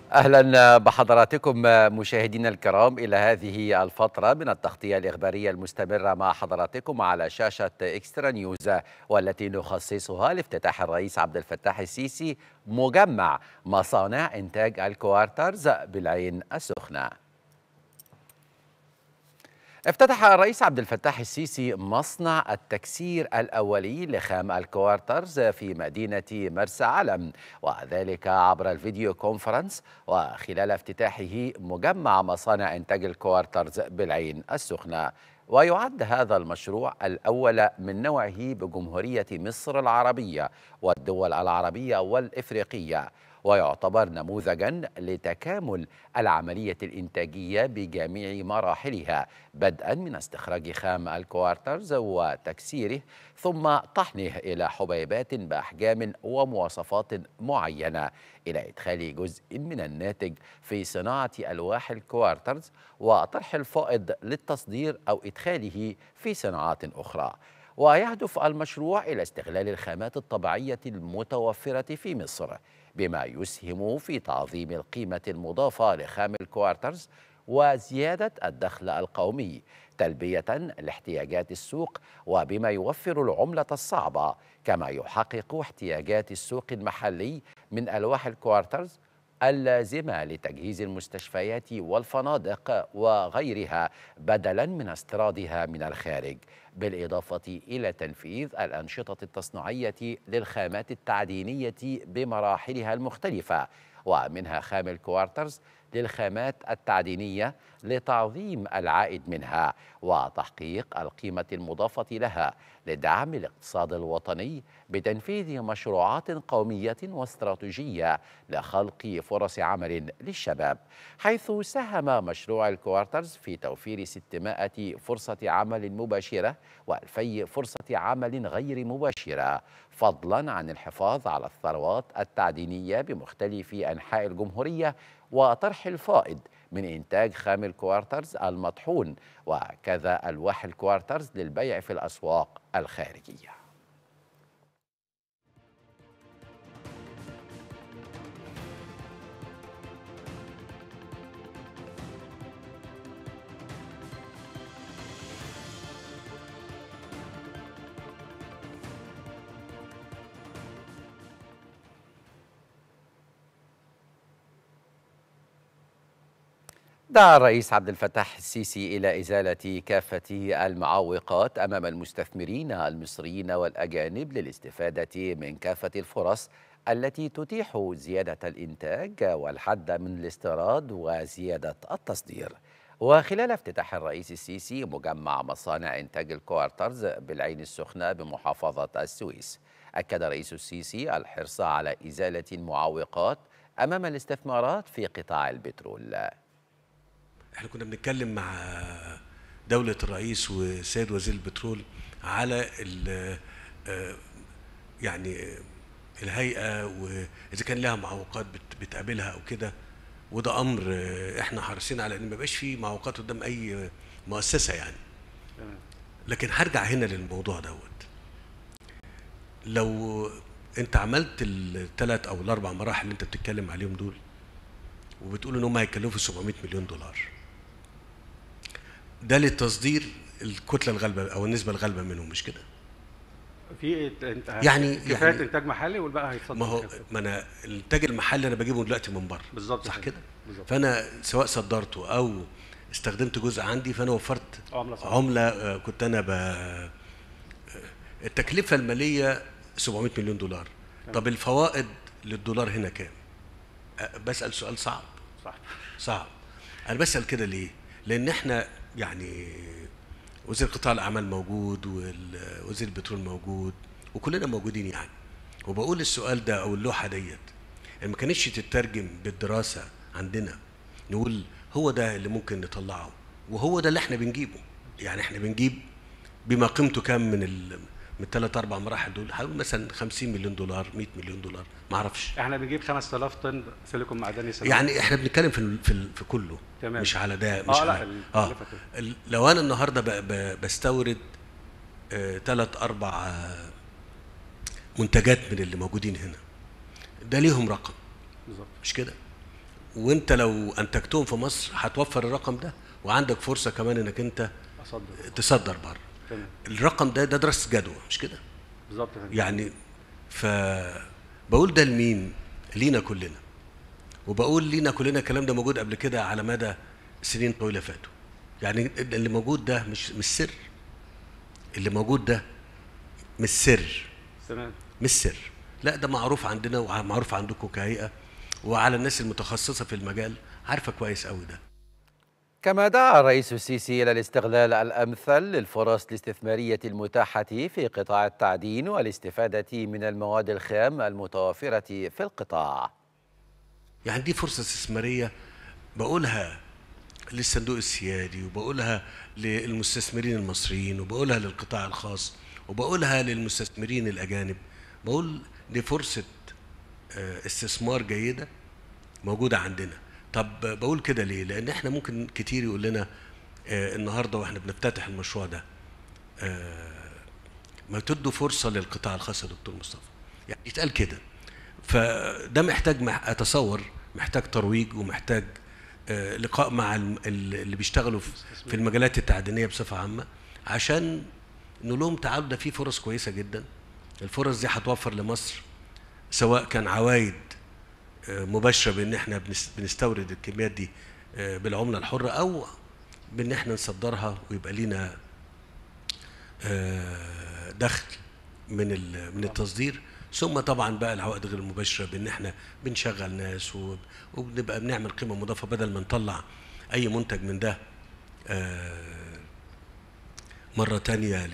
أهلا بحضراتكم مشاهدينا الكرام إلى هذه الفترة من التغطية الإخبارية المستمرة مع حضراتكم على شاشة إكسترا نيوز، والتي نخصصها لافتتاح الرئيس عبد الفتاح السيسي مجمع مصانع إنتاج الكوارترز بالعين السخنة. افتتح الرئيس عبد الفتاح السيسي مصنع التكسير الأولي لخام الكوارترز في مدينة مرسى علم، وذلك عبر الفيديو كونفرنس وخلال افتتاحه مجمع مصانع إنتاج الكوارترز بالعين السخنة. ويعد هذا المشروع الأول من نوعه بجمهورية مصر العربية والدول العربية والإفريقية، ويعتبر نموذجا لتكامل العملية الإنتاجية بجميع مراحلها، بدءا من استخراج خام الكوارترز وتكسيره ثم طحنه إلى حبيبات بأحجام ومواصفات معينة، إلى إدخال جزء من الناتج في صناعة ألواح الكوارترز وطرح الفائض للتصدير أو إدخاله في صناعات أخرى. ويهدف المشروع إلى استغلال الخامات الطبيعية المتوفرة في مصر، بما يسهم في تعظيم القيمة المضافة لخام الكوارترز وزيادة الدخل القومي تلبية لاحتياجات السوق، وبما يوفر العملة الصعبة، كما يحقق احتياجات السوق المحلي من ألواح الكوارترز اللازمة لتجهيز المستشفيات والفنادق وغيرها بدلا من استيرادها من الخارج، بالإضافة إلى تنفيذ الأنشطة التصنيعية للخامات التعدينية بمراحلها المختلفة، ومنها خام الكوارترز للخامات التعدينية لتعظيم العائد منها وتحقيق القيمة المضافة لها لدعم الاقتصاد الوطني بتنفيذ مشروعات قومية واستراتيجية لخلق فرص عمل للشباب، حيث ساهم مشروع الكوارترز في توفير 600 فرصة عمل مباشرة و2000 فرصة عمل غير مباشرة، فضلا عن الحفاظ على الثروات التعدينية بمختلف أنحاء الجمهورية وطرح الفائض من إنتاج خام الكوارترز المطحون، وكذا ألواح الكوارترز للبيع في الأسواق الخارجية. دعا الرئيس عبد الفتاح السيسي إلى إزالة كافة المعوقات أمام المستثمرين المصريين والأجانب للاستفادة من كافة الفرص التي تتيح زيادة الإنتاج والحد من الاستيراد وزيادة التصدير. وخلال افتتاح الرئيس السيسي مجمع مصانع إنتاج الكوارترز بالعين السخنة بمحافظة السويس، أكد رئيس السيسي الحرص على إزالة المعوقات أمام الاستثمارات في قطاع البترول. احنا كنا بنتكلم مع دولة الرئيس والسيد وزير البترول على يعني الهيئة، وإذا كان لها معوقات بتقابلها أو كده، وده أمر احنا حريصين على إن ما يبقاش فيه معوقات قدام أي مؤسسة يعني. لكن هرجع هنا للموضوع دوت. لو أنت عملت الثلاث أو الأربع مراحل اللي أنت بتتكلم عليهم دول، وبتقول إن هم هيكلفوا 700 مليون دولار، ده للتصدير الكتله الغالبه او النسبه الغالبه منهم، مش كده؟ في يعني كفايه انتاج محلي والباقي هيتصدر. ما انا الانتاج المحلي انا بجيبه دلوقتي من بره، بالظبط، صح كده؟ بالظبط. فانا سواء صدرته او استخدمت جزء عندي، فانا وفرت عمله كنت انا التكلفه الماليه 700 مليون دولار. طب الفوائد للدولار هنا كام؟ بسال سؤال صعب. صعب. انا بسال كده ليه؟ لان احنا يعني وزير قطاع الاعمال موجود ووزير البترول موجود وكلنا موجودين يعني، وبقول السؤال ده او اللوحه ديت ما كانتش تترجم بالدراسه عندنا، نقول هو ده اللي ممكن نطلعه وهو ده اللي احنا بنجيبه. يعني احنا بنجيب بما قيمته كام من الثلاث اربع مراحل دول، هقول مثلا 50 مليون دولار 100 مليون دولار، ما اعرفش. احنا بنجيب 5000 طن سيليكون معدني سنويا. يعني احنا بنتكلم في كله. تمام. مش على ده، مش على لو انا النهارده بستورد 3 4 منتجات من اللي موجودين هنا، ده ليهم رقم. بالظبط. مش كده؟ وانت لو انتجتهم في مصر هتوفر الرقم ده، وعندك فرصه كمان انك انت اصدر. تصدر بره. تمام. الرقم ده دراسه جدوى مش كده؟ بالظبط يا فندم. يعني بقول ده لمين؟ لينا كلنا. وبقول لينا كلنا الكلام ده موجود قبل كده على مدى سنين طويله فاتوا. يعني اللي موجود ده مش سر. اللي موجود ده مش سر. تمام. مش سر، لا ده معروف عندنا ومعروف عندكم كهيئه، وعلى الناس المتخصصه في المجال عارفه كويس قوي ده. كما دعا الرئيس السيسي إلى الاستغلال الأمثل للفرص الاستثمارية المتاحة في قطاع التعدين والاستفادة من المواد الخام المتوفرة في القطاع. يعني دي فرصه استثماريه بقولها للصندوق السيادي، وبقولها للمستثمرين المصريين، وبقولها للقطاع الخاص، وبقولها للمستثمرين الأجانب. بقول دي فرصة استثمار جيدة موجودة عندنا. طب بقول كده ليه؟ لأن احنا ممكن كتير يقول لنا النهاردة واحنا بنفتتح المشروع ده ما تدوا فرصة للقطاع الخاص يا دكتور مصطفى، يعني يتقال كده. فده محتاج أتصور محتاج ترويج، ومحتاج لقاء مع اللي بيشتغلوا في المجالات التعدينيه بصفه عامه، عشان نقول لهم تعالوا ده في فرص كويسه جدا. الفرص دي هتوفر لمصر سواء كان عوائد مباشره بان احنا بنستورد الكميات دي بالعمله الحره، او بان احنا نصدرها ويبقى لينا دخل من التصدير. ثم طبعا بقى العوائد غير المباشره بان احنا بنشغل ناس وبنبقى بنعمل قيمه مضافه، بدل ما نطلع اي منتج من ده مره تانية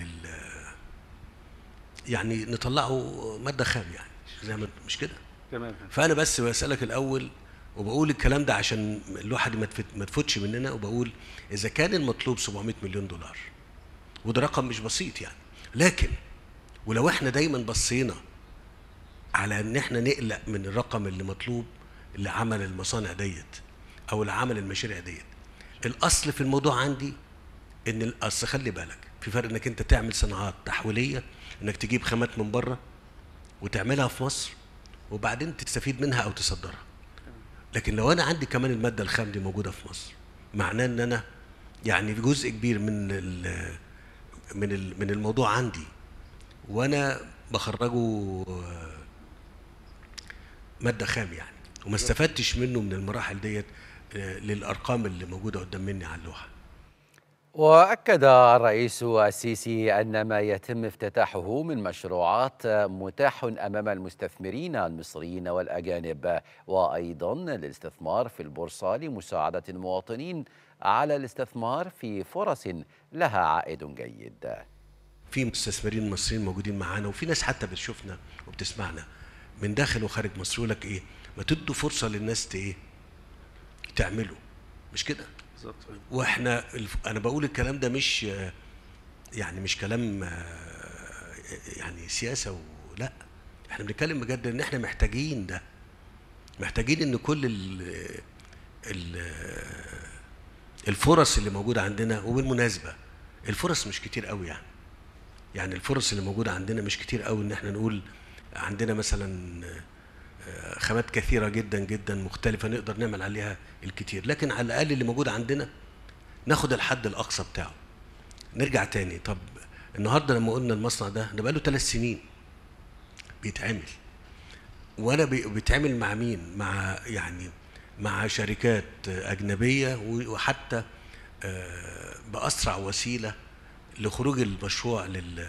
يعني نطلعه ماده خام، يعني زي ما مش كده. تمام. فانا بس بسالك الاول، وبقول الكلام ده عشان الواحد ما تفوتش مننا، وبقول اذا كان المطلوب 700 مليون دولار وده رقم مش بسيط يعني، لكن ولو احنا دايما بصينا على ان احنا نقلق من الرقم اللي مطلوب لعمل المصانع ديت او لعمل المشاريع ديت، الاصل في الموضوع عندي ان الاصل خلي بالك في فرق انك انت تعمل صناعات تحويليه، انك تجيب خامات من بره وتعملها في مصر وبعدين تستفيد منها او تصدرها. لكن لو انا عندي كمان الماده الخام دي موجوده في مصر، معناه ان انا يعني جزء كبير من الموضوع عندي وانا بخرجه ماده خام يعني، وما استفدتش منه من المراحل ديت للارقام اللي موجوده قدام مني على اللوحه. وأكد الرئيس السيسي أن ما يتم افتتاحه من مشروعات متاح أمام المستثمرين المصريين والأجانب، وأيضا الاستثمار في البورصة لمساعدة المواطنين على الاستثمار في فرص لها عائد جيد. في مستثمرين مصريين موجودين معانا، وفي ناس حتى بتشوفنا وبتسمعنا من داخل وخارج مصر، يقول لك ايه، ما تدوا فرصه للناس ايه تعملوا، مش كده؟ بالظبط. واحنا انا بقول الكلام ده مش يعني مش كلام يعني سياسه لا، احنا بنتكلم بجد ان احنا محتاجين ده، محتاجين ان كل الفرص اللي موجوده عندنا. وبالمناسبه الفرص مش كتير قوي يعني الفرص اللي موجوده عندنا مش كتير قوي ان احنا نقول عندنا مثلا خامات كثيره جدا جدا مختلفه نقدر نعمل عليها الكتير، لكن على الاقل اللي موجود عندنا ناخد الحد الاقصى بتاعه. نرجع تاني، طب النهارده لما قلنا المصنع ده بقاله 3 سنين بيتعمل، وانا بيتعمل مع مين؟ مع يعني مع شركات اجنبيه، وحتى باسرع وسيله لخروج المشروع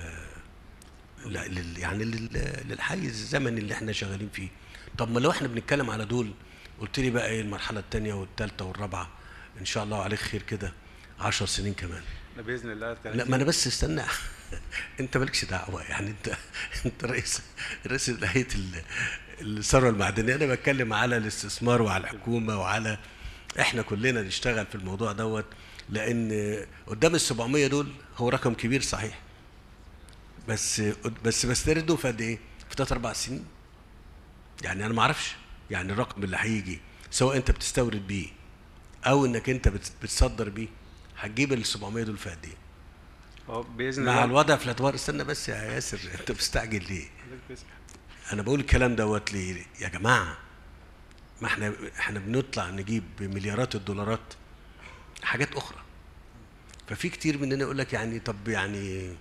يعني للحيز الزمني اللي احنا شغالين فيه. طب ما لو احنا بنتكلم على دول، قلت لي بقى ايه المرحله الثانيه والثالثه والرابعه ان شاء الله عليك خير كده 10 سنين كمان. باذن الله. لا ما انا بس استنى انت مالكش دعوه، يعني انت رئيس هيئه الثروه المعدنيه، انا بتكلم على الاستثمار وعلى الحكومه وعلى احنا كلنا نشتغل في الموضوع دوت، لان قدام ال 700 دول هو رقم كبير صحيح، بس بسترده في قد ايه؟ في 3 4 سنين. يعني انا ما اعرفش يعني الرقم اللي هيجي سواء انت بتستورد بيه او انك انت بتصدر بيه هتجيب ال 700 دول في قد ايه؟ باذن الله مع الوضع في الادوار. استنى بس يا ياسر، انت مستعجل ليه؟ انا بقول الكلام دوت ليه يا جماعه؟ ما احنا بنطلع نجيب بمليارات الدولارات حاجات اخرى. ففي كتير مننا يقول لك يعني طب يعني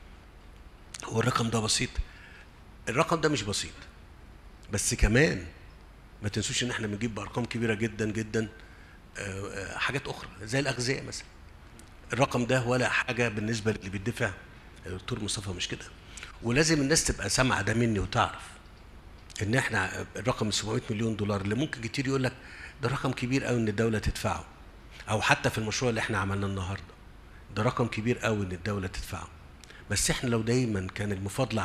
هو الرقم ده بسيط؟ الرقم ده مش بسيط، بس كمان ما تنسوش ان احنا بنجيب بارقام كبيره جدا جدا حاجات اخرى زي الاغذيه مثلا. الرقم ده ولا حاجه بالنسبه اللي بيدفع. الدكتور مصطفى مش كده، ولازم الناس تبقى سامعه ده مني وتعرف ان احنا الرقم 700 مليون دولار اللي ممكن كتير يقول لك ده رقم كبير قوي ان الدوله تدفعه، او حتى في المشروع اللي احنا عملناه النهارده ده رقم كبير قوي ان الدوله تدفعه. بس احنا لو دايما كان المفاضله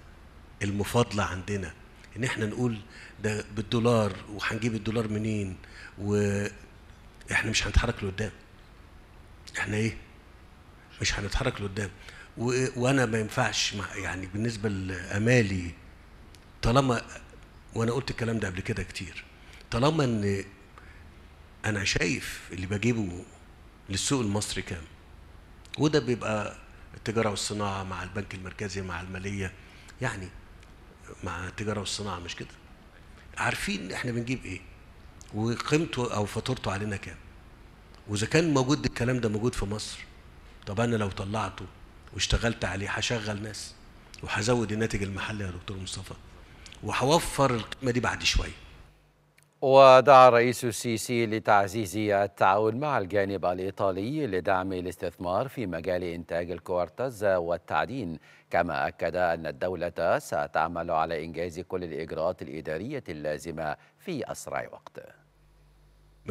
عندنا ان احنا نقول ده بالدولار وهنجيب الدولار منين، واحنا مش هنتحرك لقدام. احنا ايه؟ مش هنتحرك لقدام. وانا ما ينفعش يعني بالنسبه لامالي، طالما وانا قلت الكلام ده قبل كده كتير، طالما ان انا شايف اللي بجيبه للسوق المصري كام، وده بيبقى التجاره والصناعه مع البنك المركزي مع الماليه، يعني مع التجاره والصناعه مش كده، عارفين احنا بنجيب ايه وقيمته او فاتورته علينا كام. واذا كان موجود الكلام ده موجود في مصر، طب انا لو طلعته واشتغلت عليه هشغل ناس وهزود الناتج المحلي يا دكتور مصطفى، وهوفر القيمه دي بعد شويه. ودعا الرئيس السيسي لتعزيز التعاون مع الجانب الإيطالي لدعم الاستثمار في مجال إنتاج الكوارتز والتعدين، كما أكد أن الدولة ستعمل على إنجاز كل الإجراءات الإدارية اللازمة في أسرع وقت. من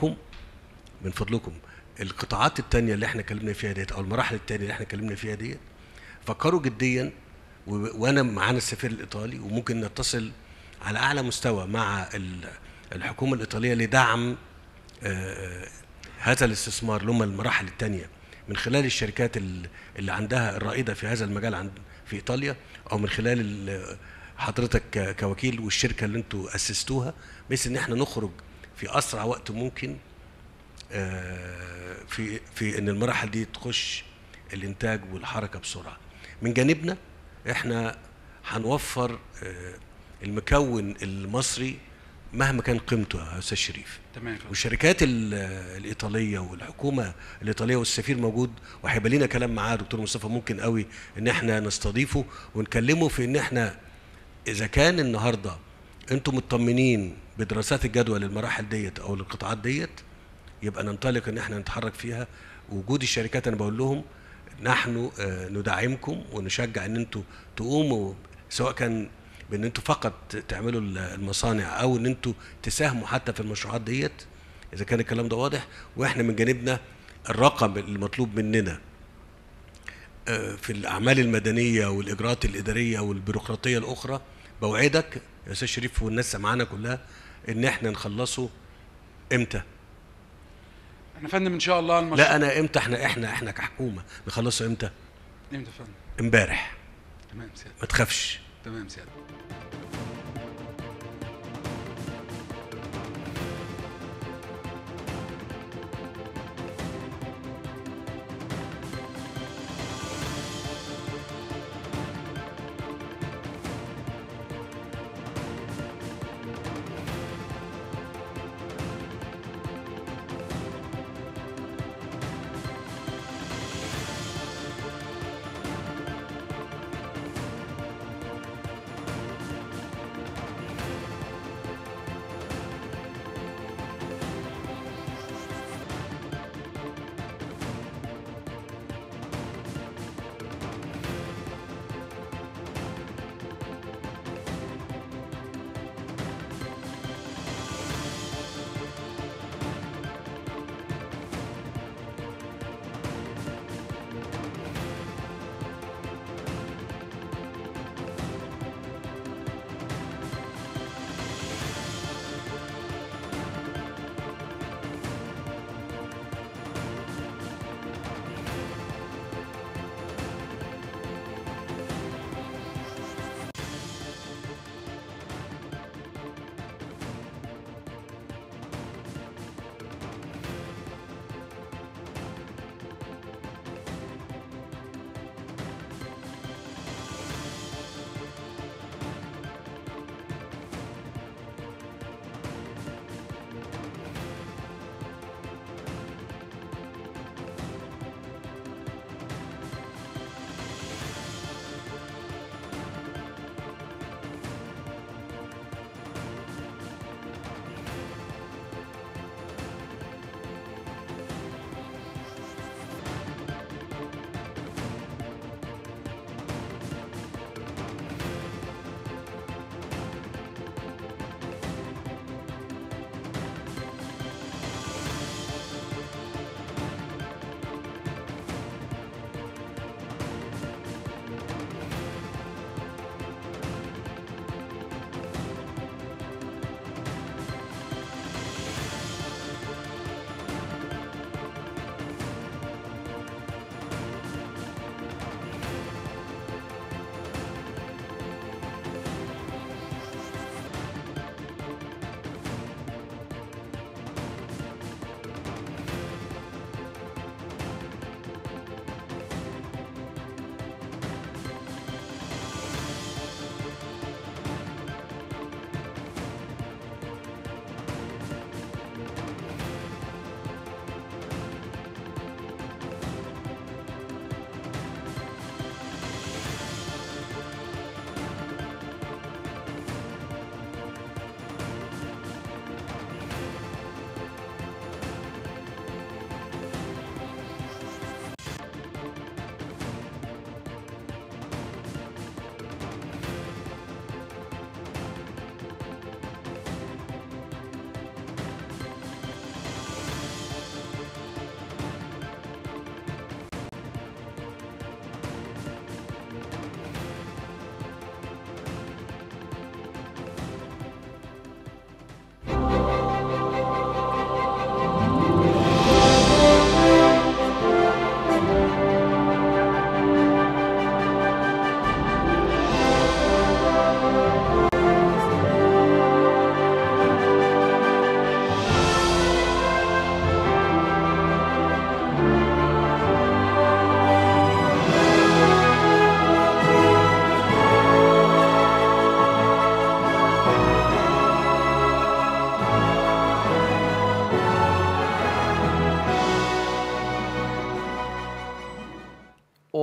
فضلكم القطاعات التانية اللي احنا اتكلمنا فيها ديت، او المراحل التانية اللي احنا اتكلمنا فيها ديت، فكروا جديا، وانا معانا السفير الايطالي، وممكن نتصل على اعلى مستوى مع الحكومه الايطاليه لدعم هذا الاستثمار اللي هم المراحل التانية من خلال الشركات اللي عندها الرائده في هذا المجال في ايطاليا، او من خلال حضرتك كوكيل والشركه اللي انتوا اسستوها، بحيث ان احنا نخرج في اسرع وقت ممكن في ان المراحل دي تخش الانتاج والحركه بسرعه. من جانبنا احنا هنوفر المكون المصري مهما كان قيمته يا استاذ شريف. تمام. والشركات الايطاليه والحكومه الايطاليه والسفير موجود، وهيبقى لينا كلام معاه دكتور مصطفى، ممكن قوي ان احنا نستضيفه ونكلمه في ان احنا اذا كان النهارده انتم مطمنين بدراسات الجدوى للمراحل ديت او للقطاعات ديت، يبقى ننطلق ان احنا نتحرك فيها. وجود الشركات انا بقول لهم نحن ندعمكم ونشجع ان انتوا تقوموا، سواء كان بان انتوا فقط تعملوا المصانع او ان انتوا تساهموا حتى في المشروعات ديت، اذا كان الكلام ده واضح. واحنا من جانبنا الرقم المطلوب مننا في الاعمال المدنيه والاجراءات الاداريه والبيروقراطيه الاخرى، بوعدك يا استاذ شريف والناس معانا كلها ان احنا نخلصه امتى؟ احنا فندم ان شاء الله المشروع. لا انا امتى؟ احنا كحكومه نخلصه امتى؟ امتى فندم؟ امبارح. تمام سيادة. ما تخافش. تمام سيادة.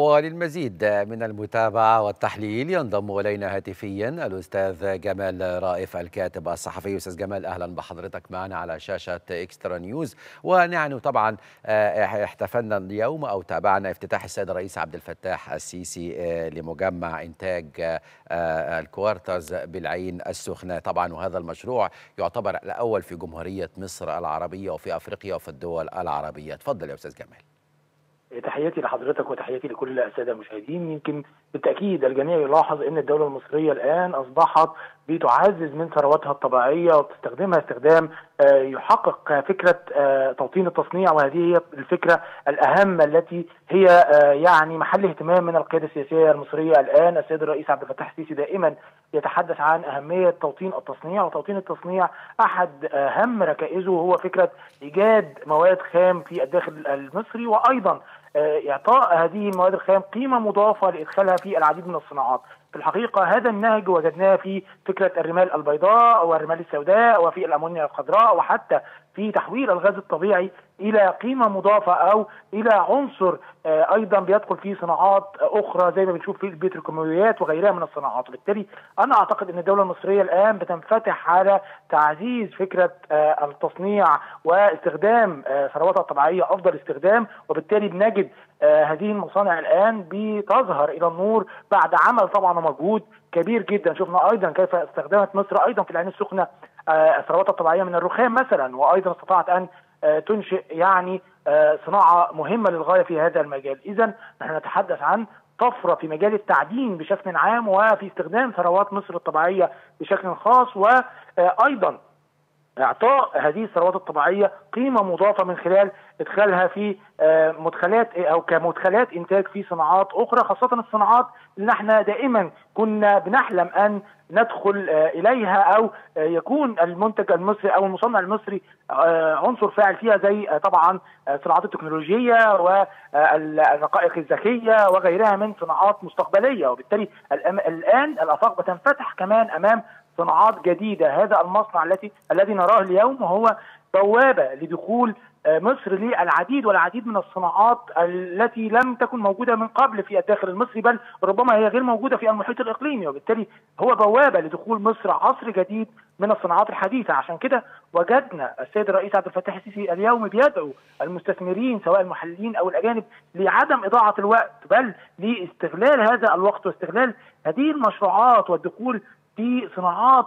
وللمزيد من المتابعة والتحليل ينضم إلينا هاتفيا الأستاذ جمال رائف الكاتب الصحفي. أستاذ جمال، أهلا بحضرتك معنا على شاشة إكسترا نيوز. ونحن طبعا احتفلنا اليوم أو تابعنا افتتاح السيد الرئيس عبد الفتاح السيسي لمجمع إنتاج الكوارترز بالعين السخنة طبعا، وهذا المشروع يعتبر الأول في جمهورية مصر العربية وفي أفريقيا وفي الدول العربية. تفضل يا أستاذ جمال. تحياتي لحضرتك وتحياتي لكل الساده المشاهدين. يمكن بالتاكيد الجميع يلاحظ ان الدوله المصريه الان اصبحت بتعزز من ثرواتها الطبيعيه وبتستخدمها استخدام يحقق فكره توطين التصنيع، وهذه هي الفكره الاهم التي هي يعني محل اهتمام من القياده السياسيه المصريه الان. السيد الرئيس عبد الفتاح السيسي دائما يتحدث عن اهميه توطين التصنيع، وتوطين التصنيع احد اهم ركائزه هو فكره ايجاد مواد خام في الداخل المصري، وايضا إعطاء هذه المواد الخام قيمة مضافة لإدخالها في العديد من الصناعات. في الحقيقة هذا النهج وجدناه في فكرة الرمال البيضاء والرمال السوداء وفي الأمونيا الخضراء، وحتى في تحويل الغاز الطبيعي إلى قيمة مضافة أو إلى عنصر أيضا بيدخل في صناعات أخرى زي ما بنشوف في البتروكيماويات وغيرها من الصناعات. وبالتالي أنا أعتقد أن الدولة المصرية الآن بتنفتح على تعزيز فكرة التصنيع واستخدام ثرواتها الطبيعية أفضل استخدام، وبالتالي بنجد هذه المصانع الآن بتظهر إلى النور بعد عمل طبعا ومجهود كبير جدا. شفنا أيضا كيف استخدمت مصر أيضا في العين السخنة ثرواتها الطبيعية من الرخام مثلا، وأيضا استطاعت أن تنشئ يعني صناعة مهمة للغاية في هذا المجال. إذن نحن نتحدث عن طفرة في مجال التعدين بشكل عام وفي استخدام ثروات مصر الطبيعية بشكل خاص، وأيضا إعطاء هذه الثروات الطبيعية قيمة مضافة من خلال إدخالها في مدخلات أو كمدخلات إنتاج في صناعات أخرى، خاصة الصناعات اللي احنا دائما كنا بنحلم أن ندخل إليها أو يكون المنتج المصري أو المصنع المصري عنصر فاعل فيها، زي طبعا صناعات التكنولوجية والرقائق الذكية وغيرها من صناعات مستقبلية. وبالتالي الآن الآفاق بتنفتح كمان أمام صناعات جديدة. هذا المصنع الذي نراه اليوم هو بوابة لدخول مصر للعديد والعديد من الصناعات التي لم تكن موجودة من قبل في الداخل المصري، بل ربما هي غير موجودة في المحيط الإقليمي، وبالتالي هو بوابة لدخول مصر عصر جديد من الصناعات الحديثة. عشان كده وجدنا السيد الرئيس عبد الفتاح السيسي اليوم بيدعو المستثمرين سواء المحليين أو الأجانب لعدم إضاعة الوقت، بل لاستغلال هذا الوقت واستغلال هذه المشروعات والدخول في صناعات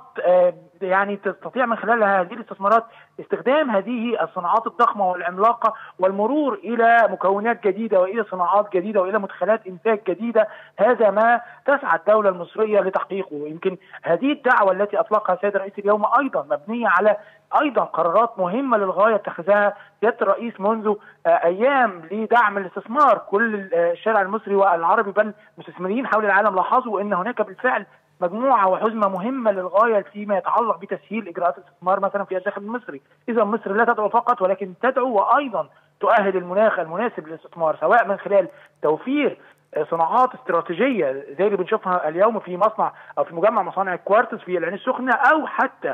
يعني تستطيع من خلالها هذه الاستثمارات استخدام هذه الصناعات الضخمة والعملاقة والمرور إلى مكونات جديدة وإلى صناعات جديدة وإلى مدخلات إنتاج جديدة. هذا ما تسعى الدولة المصرية لتحقيقه. يمكن هذه الدعوة التي أطلقها السيد الرئيس اليوم أيضا مبنية على أيضا قرارات مهمة للغاية اتخذها سيادة الرئيس منذ أيام لدعم الاستثمار. كل الشارع المصري والعربي بل مستثمرين حول العالم لاحظوا أن هناك بالفعل مجموعة وحزمة مهمة للغاية فيما يتعلق بتسهيل إجراءات الاستثمار مثلا في الداخل المصري. إذا مصر لا تدعو فقط ولكن تدعو وأيضا تؤهل المناخ المناسب للاستثمار، سواء من خلال توفير صناعات استراتيجية زي اللي بنشوفها اليوم في مصنع أو في مجمع مصانع الكوارتز في العين السخنة، أو حتى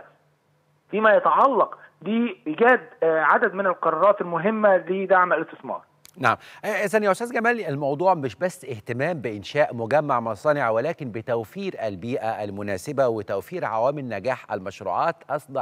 فيما يتعلق بإيجاد عدد من القرارات المهمة لدعم الاستثمار. نعم، إذن يا أستاذ جمال الموضوع مش بس اهتمام بإنشاء مجمع مصانع، ولكن بتوفير البيئة المناسبة وتوفير عوامل نجاح المشروعات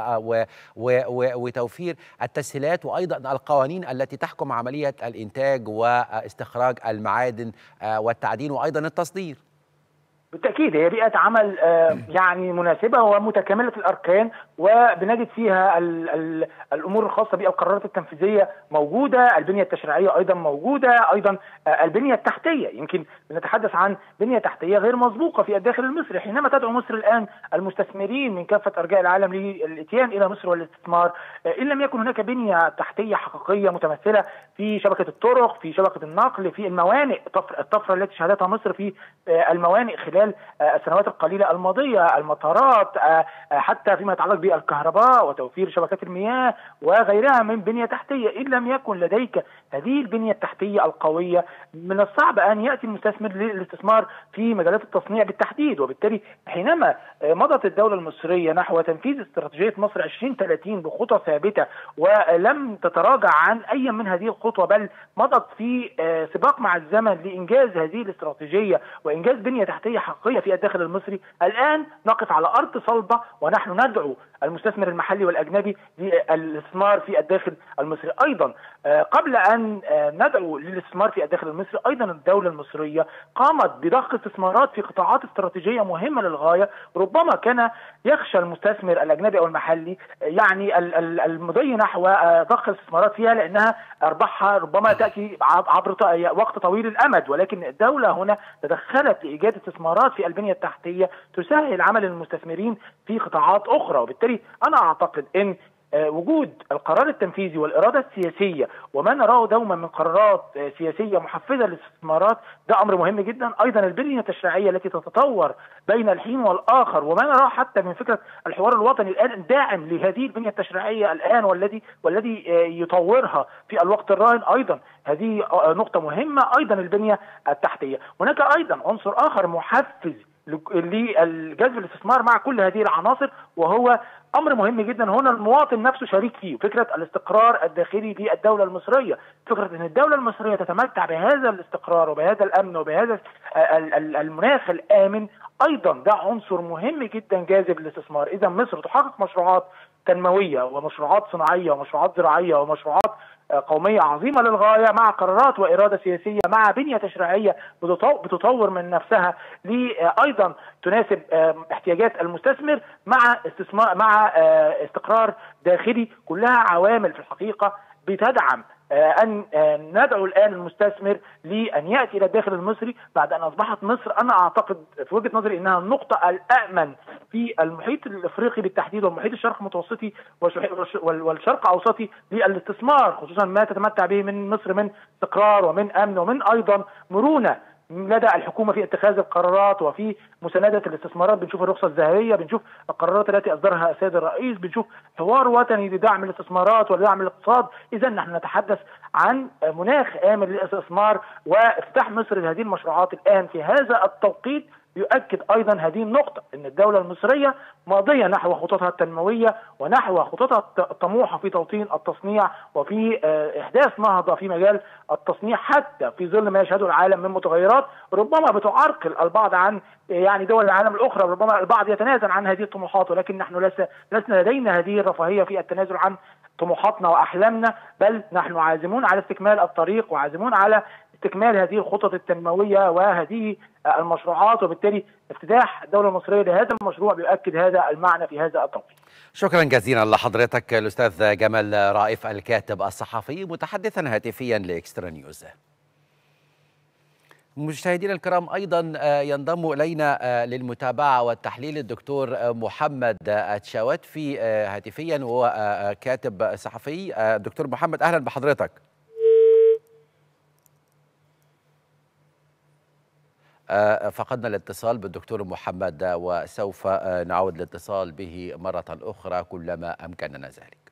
وتوفير التسهيلات وأيضا القوانين التي تحكم عملية الإنتاج واستخراج المعادن والتعدين وأيضا التصدير. بالتأكيد هي بيئة عمل يعني مناسبة ومتكاملة الأركان، وبنجد فيها الأمور الخاصة بالقرارات التنفيذية موجودة، البنية التشريعية أيضا موجودة، أيضا البنية التحتية. يمكن نتحدث عن بنية تحتية غير مسبوقة في الداخل المصري. حينما تدعو مصر الآن المستثمرين من كافة أرجاء العالم للإتيان إلى مصر والاستثمار، إن لم يكن هناك بنية تحتية حقيقية متمثلة في شبكة الطرق، في شبكة النقل، في الموانئ، الطفرة التي شهدتها مصر في الموانئ خلال خلال السنوات القليلة الماضية، المطارات، حتى فيما يتعلق بالكهرباء وتوفير شبكات المياه وغيرها من بنية تحتية. إن لم يكن لديك هذه البنية التحتية القوية من الصعب أن يأتي المستثمر للاستثمار في مجالات التصنيع بالتحديد. وبالتالي حينما مضت الدولة المصرية نحو تنفيذ استراتيجية مصر 2030 بخطى ثابتة ولم تتراجع عن أي من هذه الخطوة، بل مضت في سباق مع الزمن لإنجاز هذه الاستراتيجية وإنجاز بنية تحتية حقيقية في الداخل المصري، الآن نقف على أرض صلبة ونحن ندعو المستثمر المحلي والأجنبي للاستثمار في الداخل المصري. أيضا قبل أن ندعو للاستثمار في الداخل المصري، أيضا الدولة المصرية قامت بضخ استثمارات في قطاعات استراتيجية مهمة للغاية. ربما كان يخشى المستثمر الأجنبي أو المحلي يعني المضي نحو ضخ الاستثمارات فيها لأنها أرباحها ربما تأتي عبر وقت طويل الأمد، ولكن الدولة هنا تدخلت لإيجاد استثمارات في البنية التحتية تسهل عمل المستثمرين في قطاعات أخرى. وبالتالي أنا أعتقد أن وجود القرار التنفيذي والإرادة السياسية وما نراه دوما من قرارات سياسية محفزة للاستثمارات ده أمر مهم جدا. أيضا البنية التشريعية التي تتطور بين الحين والآخر وما نراه حتى من فكرة الحوار الوطني الآن داعم لهذه البنية التشريعية الآن والذي يطورها في الوقت الراهن، أيضا هذه نقطة مهمة. أيضا البنية التحتية، هناك أيضا عنصر آخر محفز لجذب الاستثمار مع كل هذه العناصر وهو أمر مهم جدا هنا المواطن نفسه شريك فيه، فكرة الاستقرار الداخلي للدولة المصرية، فكرة أن الدولة المصرية تتمتع بهذا الاستقرار وبهذا الأمن وبهذا المناخ الآمن، أيضا ده عنصر مهم جدا جاذب للاستثمار. إذا مصر تحقق مشروعات تنموية ومشروعات صناعية ومشروعات زراعية ومشروعات قومية عظيمة للغاية مع قرارات وإرادة سياسية مع بنية تشريعية بتطور من نفسها أيضا تناسب احتياجات المستثمر مع استقرار داخلي، كلها عوامل في الحقيقة بتدعم أن ندعو الآن المستثمر لأن يأتي إلى الداخل المصري بعد أن أصبحت مصر أنا أعتقد في وجهة نظري أنها النقطة الأأمن في المحيط الأفريقي بالتحديد والمحيط الشرق المتوسطي والشرق أوسطي للاستثمار، خصوصا ما تتمتع به من مصر من استقرار ومن أمن ومن أيضا مرونة لدى الحكومة في اتخاذ القرارات وفي مساندة الاستثمارات. بنشوف الرخصة الذهبية، بنشوف القرارات التي أصدرها السيد الرئيس، بنشوف حوار وطني لدعم الاستثمارات ودعم الاقتصاد. إذا نحن نتحدث عن مناخ آمن للاستثمار، وافتتاح مصر لهذه المشروعات الآن في هذا التوقيت يؤكد أيضا هذه النقطة أن الدولة المصرية ماضية نحو خططها التنموية ونحو خططها الطموحة في توطين التصنيع وفي إحداث نهضة في مجال التصنيع حتى في ظل ما يشهده العالم من متغيرات ربما بتعرقل البعض عن يعني دول العالم الأخرى، ربما البعض يتنازل عن هذه الطموحات، ولكن نحن لسنا لدينا هذه الرفاهية في التنازل عن طموحاتنا وأحلامنا، بل نحن عازمون على استكمال الطريق وعازمون على استكمال هذه الخطط التنموية وهذه المشروعات. وبالتالي افتتاح الدولة المصرية لهذا المشروع بيؤكد هذا المعنى في هذا التوقيت. شكرا جزيلا لحضرتك الأستاذ جمال رائف الكاتب الصحفي متحدثا هاتفيا لإكسترا نيوز. مشاهدينا الكرام، أيضا ينضم إلينا للمتابعة والتحليل الدكتور محمد التشاوتفي هاتفيا وهو كاتب صحفي. دكتور محمد أهلا بحضرتك. فقدنا الاتصال بالدكتور محمد وسوف نعود الاتصال به مرة أخرى كلما أمكننا ذلك.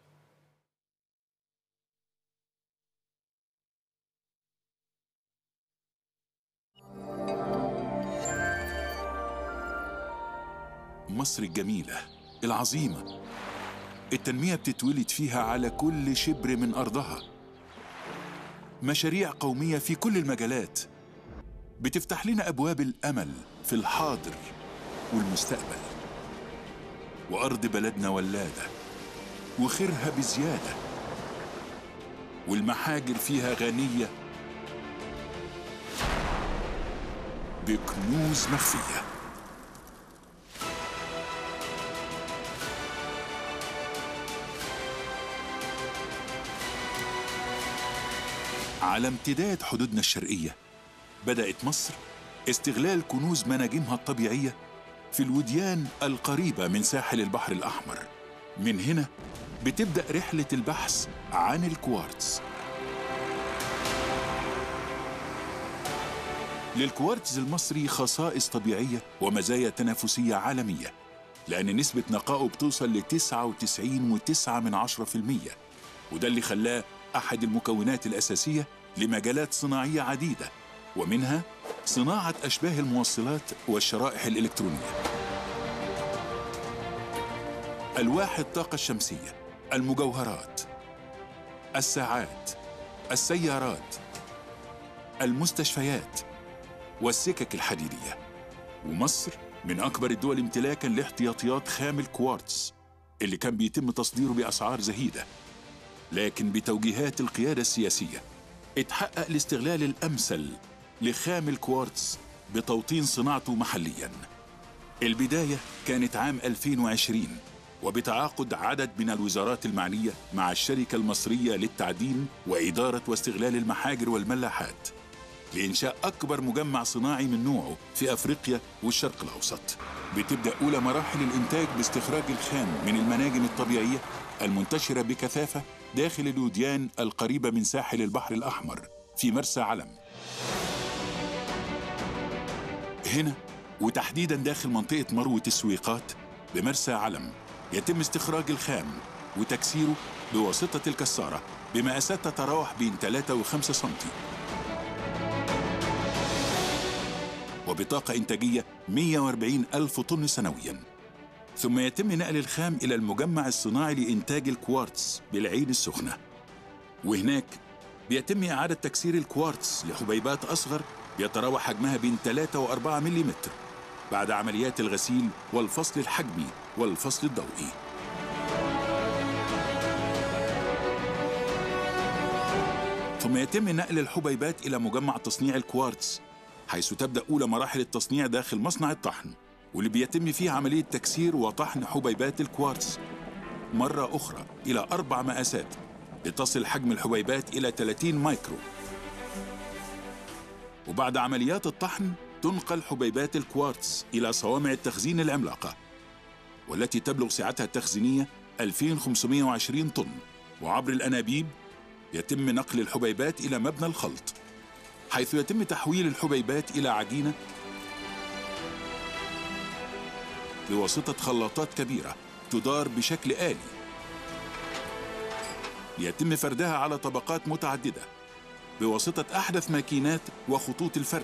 مصر الجميلة العظيمة، التنمية بتتولد فيها على كل شبر من أرضها، مشاريع قومية في كل المجالات بتفتح لنا أبواب الأمل في الحاضر والمستقبل، وأرض بلدنا ولادة وخيرها بزيادة، والمحاجر فيها غنية بكنوز مخفية. على امتداد حدودنا الشرقية بدأت مصر استغلال كنوز مناجمها الطبيعية في الوديان القريبة من ساحل البحر الأحمر. من هنا بتبدأ رحلة البحث عن الكوارتز. للكوارتز المصري خصائص طبيعية ومزايا تنافسية عالمية، لأن نسبة نقائه بتوصل ل 99.9%، وده اللي خلاه أحد المكونات الأساسية لمجالات صناعية عديدة، ومنها صناعة أشباه الموصلات والشرائح الإلكترونية، ألواح الطاقة الشمسية، المجوهرات، الساعات، السيارات، المستشفيات، والسكك الحديدية. ومصر من أكبر الدول امتلاكاً لاحتياطيات خام الكوارتز اللي كان بيتم تصديره بأسعار زهيدة، لكن بتوجيهات القيادة السياسية اتحقق الاستغلال الأمثل لخام الكوارتز بتوطين صناعته محلياً. البداية كانت عام 2020 وبتعاقد عدد من الوزارات المعنية مع الشركة المصرية للتعدين وإدارة واستغلال المحاجر والملاحات لإنشاء أكبر مجمع صناعي من نوعه في أفريقيا والشرق الأوسط. بتبدأ أولى مراحل الإنتاج باستخراج الخام من المناجم الطبيعية المنتشرة بكثافة داخل الوديان القريبة من ساحل البحر الأحمر في مرسى علم. هنا وتحديداً داخل منطقة مروة السويقات بمرسى علم يتم استخراج الخام وتكسيره بواسطة الكسارة بمقاسات تتراوح بين 3 و5 سنتي وبطاقة إنتاجية 140 ألف طن سنوياً. ثم يتم نقل الخام إلى المجمع الصناعي لإنتاج الكوارتز بالعين السخنة، وهناك بيتم إعادة تكسير الكوارتز لحبيبات أصغر يتراوح حجمها بين 3 و4 ملم بعد عمليات الغسيل والفصل الحجمي والفصل الضوئي. ثم يتم نقل الحبيبات إلى مجمع تصنيع الكوارتز، حيث تبدأ أولى مراحل التصنيع داخل مصنع الطحن، واللي بيتم فيه عملية تكسير وطحن حبيبات الكوارتز مرة أخرى إلى 4 مقاسات لتصل حجم الحبيبات إلى 30 مايكرو. وبعد عمليات الطحن تنقل حبيبات الكوارتز إلى صوامع التخزين العملاقة، والتي تبلغ سعتها التخزينية 2520 طن، وعبر الأنابيب يتم نقل الحبيبات إلى مبنى الخلط، حيث يتم تحويل الحبيبات إلى عجينة بواسطة خلاطات كبيرة تدار بشكل آلي، يتم فردها على طبقات متعددة بواسطة أحدث ماكينات وخطوط الفرد.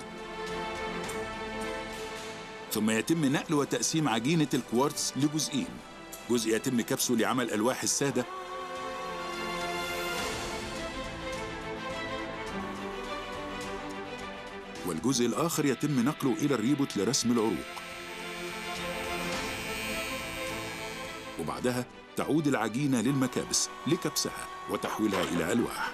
ثم يتم نقل وتقسيم عجينة الكوارتز لجزئين، جزء يتم كبسه لعمل ألواح السادة، والجزء الآخر يتم نقله إلى الريبوت لرسم العروق. وبعدها تعود العجينة للمكابس لكبسها وتحويلها إلى ألواح.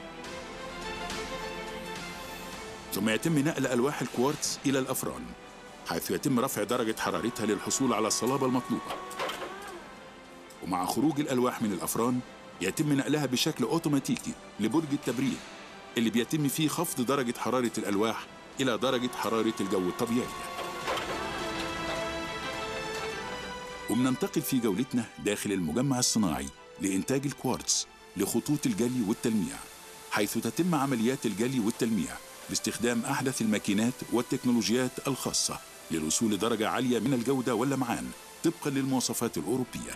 ثم يتم نقل ألواح الكوارتز إلى الأفران، حيث يتم رفع درجة حرارتها للحصول على الصلابة المطلوبة. ومع خروج الألواح من الأفران يتم نقلها بشكل أوتوماتيكي لبرج التبريد، اللي بيتم فيه خفض درجة حرارة الألواح إلى درجة حرارة الجو الطبيعية. وبننتقل في جولتنا داخل المجمع الصناعي لإنتاج الكوارتز لخطوط الجلي والتلميع، حيث تتم عمليات الجلي والتلميع باستخدام أحدث الماكينات والتكنولوجيات الخاصة للوصول لدرجة عالية من الجودة واللمعان طبقاً للمواصفات الأوروبية.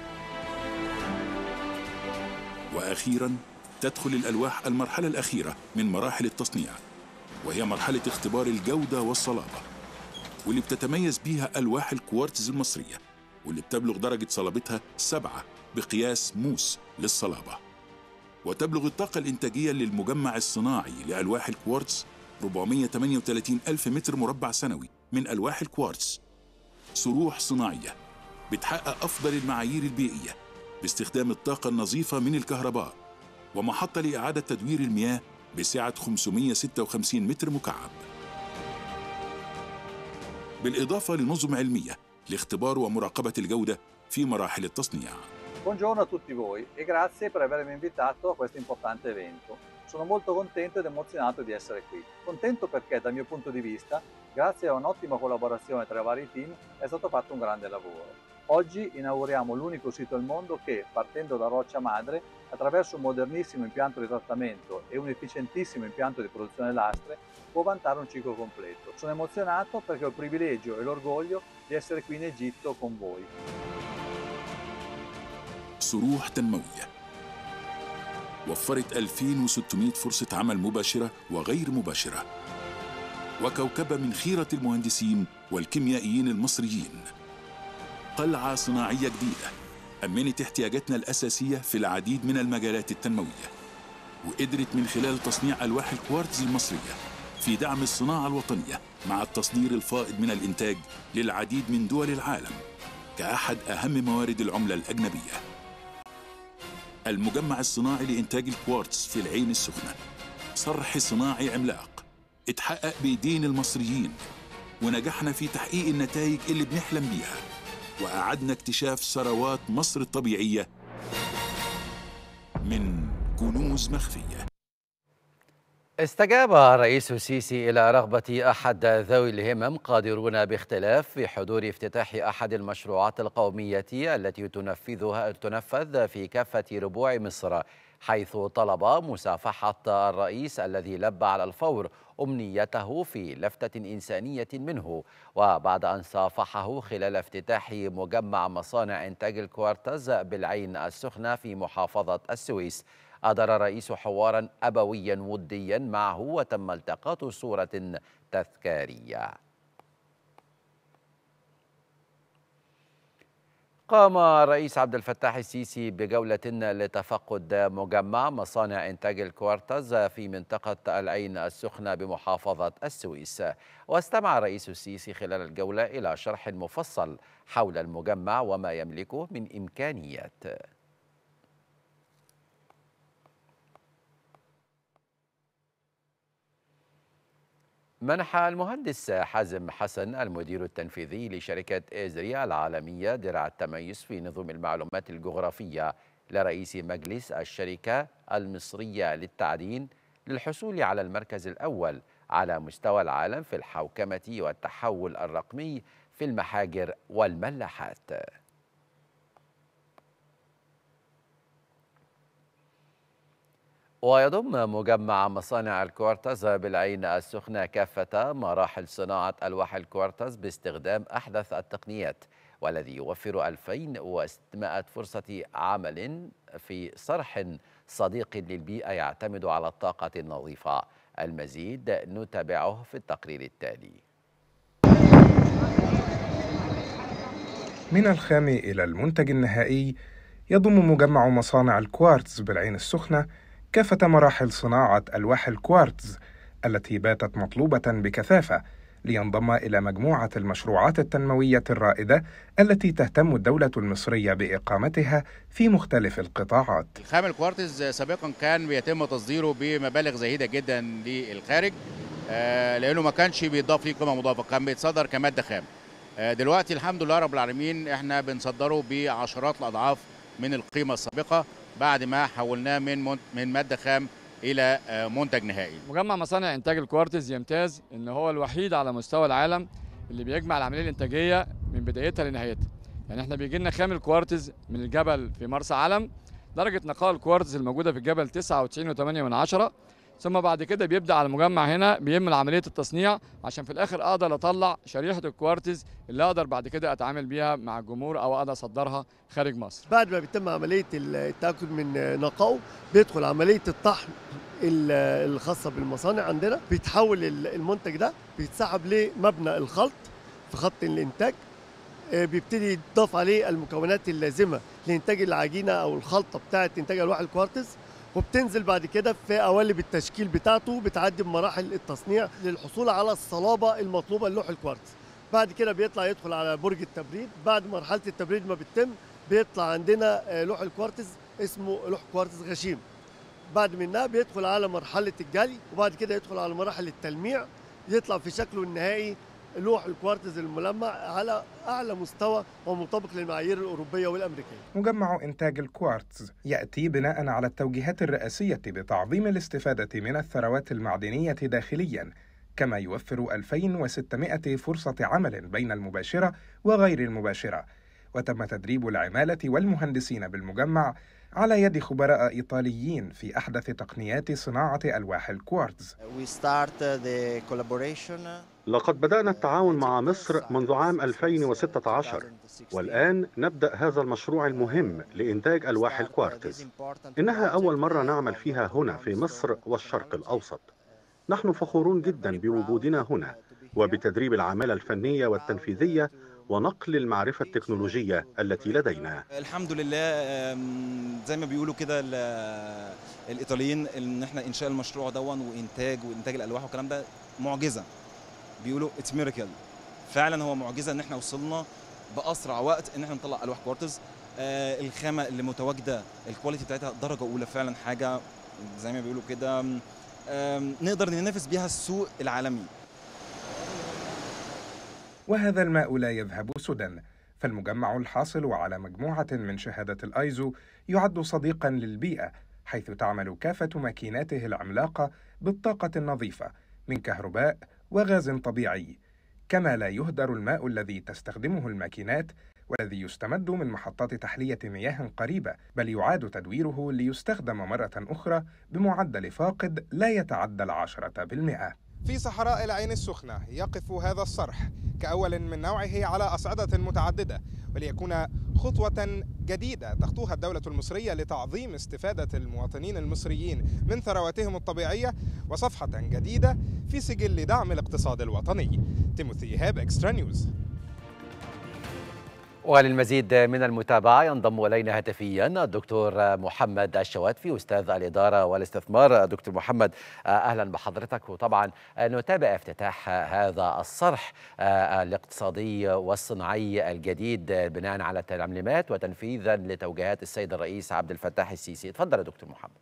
وأخيراً تدخل الألواح المرحلة الأخيرة من مراحل التصنيع، وهي مرحلة اختبار الجودة والصلابة، واللي بتتميز بيها ألواح الكوارتز المصرية، واللي بتبلغ درجة صلابتها 7 بقياس موس للصلابة. وتبلغ الطاقة الإنتاجية للمجمع الصناعي لألواح الكوارتز 438 ألف متر مربع سنوي من ألواح الكوارتز، صروح صناعية بتحقق أفضل المعايير البيئية باستخدام الطاقة النظيفة من الكهرباء، ومحطة لإعادة تدوير المياه بسعة 556 متر مكعب، بالإضافة لنظم علمية لاختبار ومراقبة الجودة في مراحل التصنيع. Buongiorno a tutti voi e grazie per avermi invitato a questo importante evento. Sono molto contento ed emozionato di essere qui. Contento perché dal mio punto di vista, grazie a un'ottima collaborazione tra i vari team, è stato fatto un grande lavoro. Oggi inauguriamo l'unico sito al mondo che, partendo da roccia madre, attraverso un modernissimo impianto di trattamento e un efficientissimo impianto di produzione lastre, può vantare un ciclo completo. Sono emozionato perché ho il privilegio e l'orgoglio di essere qui in Egitto con voi. صروح تنموية وفرت 2600 فرصة عمل مباشرة وغير مباشرة، وكوكبة من خيرة المهندسين والكيميائيين المصريين. قلعة صناعية جديدة أمنت احتياجاتنا الأساسية في العديد من المجالات التنموية، وقدرت من خلال تصنيع ألواح الكوارتز المصرية في دعم الصناعة الوطنية مع التصدير الفائض من الإنتاج للعديد من دول العالم كأحد أهم موارد العملة الأجنبية. المجمع الصناعي لإنتاج الكوارتز في العين السخنة صرح صناعي عملاق اتحقق بإيدين المصريين، ونجحنا في تحقيق النتائج اللي بنحلم بيها، وأعدنا اكتشاف ثروات مصر الطبيعية من كنوز مخفية. استجاب الرئيس السيسي إلى رغبة أحد ذوي الهمم قادرون باختلاف في حضور افتتاح أحد المشروعات القومية التي تنفذ في كافة ربوع مصر، حيث طلب مسافحة الرئيس الذي لبى على الفور أمنيته في لفتة إنسانية منه. وبعد أن صافحه خلال افتتاح مجمع مصانع إنتاج الكوارتز بالعين السخنة في محافظة السويس، أدار الرئيس حوارا أبويا وديا معه وتم التقاط صورة تذكارية. قام الرئيس عبد الفتاح السيسي بجولة لتفقد مجمع مصانع إنتاج الكوارتز في منطقة العين السخنة بمحافظة السويس، واستمع الرئيس السيسي خلال الجولة إلى شرح مفصل حول المجمع وما يملكه من إمكانيات. منح المهندس حازم حسن المدير التنفيذي لشركة إزري العالمية درع التميز في نظم المعلومات الجغرافية لرئيس مجلس الشركة المصرية للتعدين للحصول على المركز الأول على مستوى العالم في الحوكمة والتحول الرقمي في المحاجر والملاحات. ويضم مجمع مصانع الكوارتز بالعين السخنة كافة مراحل صناعة ألواح الكوارتز باستخدام أحدث التقنيات، والذي يوفر 2600 فرصة عمل في صرح صديق للبيئة يعتمد على الطاقة النظيفة. المزيد نتابعه في التقرير التالي. من الخام إلى المنتج النهائي، يضم مجمع مصانع الكوارتز بالعين السخنة كافة مراحل صناعة ألواح الكوارتز التي باتت مطلوبة بكثافة لينضم إلى مجموعة المشروعات التنموية الرائدة التي تهتم الدولة المصرية بإقامتها في مختلف القطاعات. خام الكوارتز سابقا كان بيتم تصديره بمبالغ زهيدة جدا للخارج، لأنه ما كانش بيضاف ليه قيمة مضافة، كان بيتصدر كمادة خام. دلوقتي الحمد لله رب العالمين احنا بنصدره بعشرات الأضعاف من القيمة السابقة بعد ما حولناه من مادة خام إلى منتج نهائي. مجمع مصانع إنتاج الكوارتز يمتاز إن هو الوحيد على مستوى العالم اللي بيجمع العملية الإنتاجية من بدايتها لنهايتها. يعني احنا بيجي لنا خام الكوارتز من الجبل في مرسى علم، درجة نقاء الكوارتز الموجودة في الجبل 99.8، ثم بعد كده بيبدأ على المجمع هنا بيعمل عملية التصنيع عشان في الآخر أقدر أطلع شريحة الكوارتز اللي أقدر بعد كده أتعامل بيها مع الجمهور أو أقدر أصدرها خارج مصر. بعد ما بيتم عملية التأكد من نقائه بيدخل عملية الطحن الخاصة بالمصانع عندنا، بيتحول المنتج ده بيتسحب لمبنى الخلط في خط الإنتاج، بيبتدي يضاف عليه المكونات اللازمة لإنتاج العجينة أو الخلطة بتاعة إنتاج ألواح الكوارتز، وبتنزل بعد كده في قوالب التشكيل بتاعته، بتعدي بمراحل التصنيع للحصول على الصلابة المطلوبة للوح الكوارتز. بعد كده بيطلع يدخل على برج التبريد، بعد مرحلة التبريد ما بتتم بيطلع عندنا لوح الكوارتز اسمه لوح كوارتز غشيم. بعد منها بيدخل على مرحلة الجلي، وبعد كده يدخل على مراحل التلميع، يطلع في شكله النهائي لوح الكوارتز الملمع على أعلى مستوى ومطابق للمعايير الأوروبية والأمريكية. مجمع إنتاج الكوارتز يأتي بناء على التوجيهات الرئاسية بتعظيم الاستفادة من الثروات المعدنية داخلياً، كما يوفر 2600 فرصة عمل بين المباشرة وغير المباشرة، وتم تدريب العمالة والمهندسين بالمجمع على يد خبراء إيطاليين في أحدث تقنيات صناعة ألواح الكوارتز. لقد بدأنا التعاون مع مصر منذ عام 2016 والآن نبدأ هذا المشروع المهم لإنتاج ألواح الكوارتز. إنها أول مرة نعمل فيها هنا في مصر والشرق الأوسط. نحن فخورون جدا بوجودنا هنا وبتدريب العمالة الفنية والتنفيذية ونقل المعرفة التكنولوجية التي لدينا. الحمد لله، زي ما بيقولوا كده الإيطاليين، إن احنا إنشاء المشروع دون وإنتاج الألواح والكلام ده معجزة. بيقولوا اتس ميراكل. فعلا هو معجزة إن احنا وصلنا بأسرع وقت إن احنا نطلع ألواح كوارتز. الخامة اللي متواجدة الكواليتي بتاعتها درجة أولى، فعلا حاجة زي ما بيقولوا كده نقدر ننافس بيها السوق العالمي. وهذا الماء لا يذهب سدى، فالمجمع الحاصل على مجموعة من شهادة الأيزو يعد صديقا للبيئة، حيث تعمل كافة ماكيناته العملاقة بالطاقة النظيفة من كهرباء وغاز طبيعي، كما لا يهدر الماء الذي تستخدمه الماكينات والذي يستمد من محطات تحلية مياه قريبة، بل يعاد تدويره ليستخدم مرة أخرى بمعدل فاقد لا يتعدى 10%. في صحراء العين السخنة يقف هذا الصرح كأول من نوعه على أصعدة متعددة، وليكون خطوة جديدة تخطوها الدولة المصرية لتعظيم استفادة المواطنين المصريين من ثرواتهم الطبيعية، وصفحة جديدة في سجل دعم الاقتصاد الوطني. تيموثي إيهاب، إكسترا نيوز. وللمزيد من المتابعة ينضم إلينا هاتفيا الدكتور محمد الشواتفي، أستاذ الإدارة والاستثمار. دكتور محمد، أهلا بحضرتك. وطبعا نتابع افتتاح هذا الصرح الاقتصادي والصناعي الجديد بناء على التعليمات وتنفيذا لتوجيهات السيد الرئيس عبد الفتاح السيسي. تفضل يا دكتور محمد.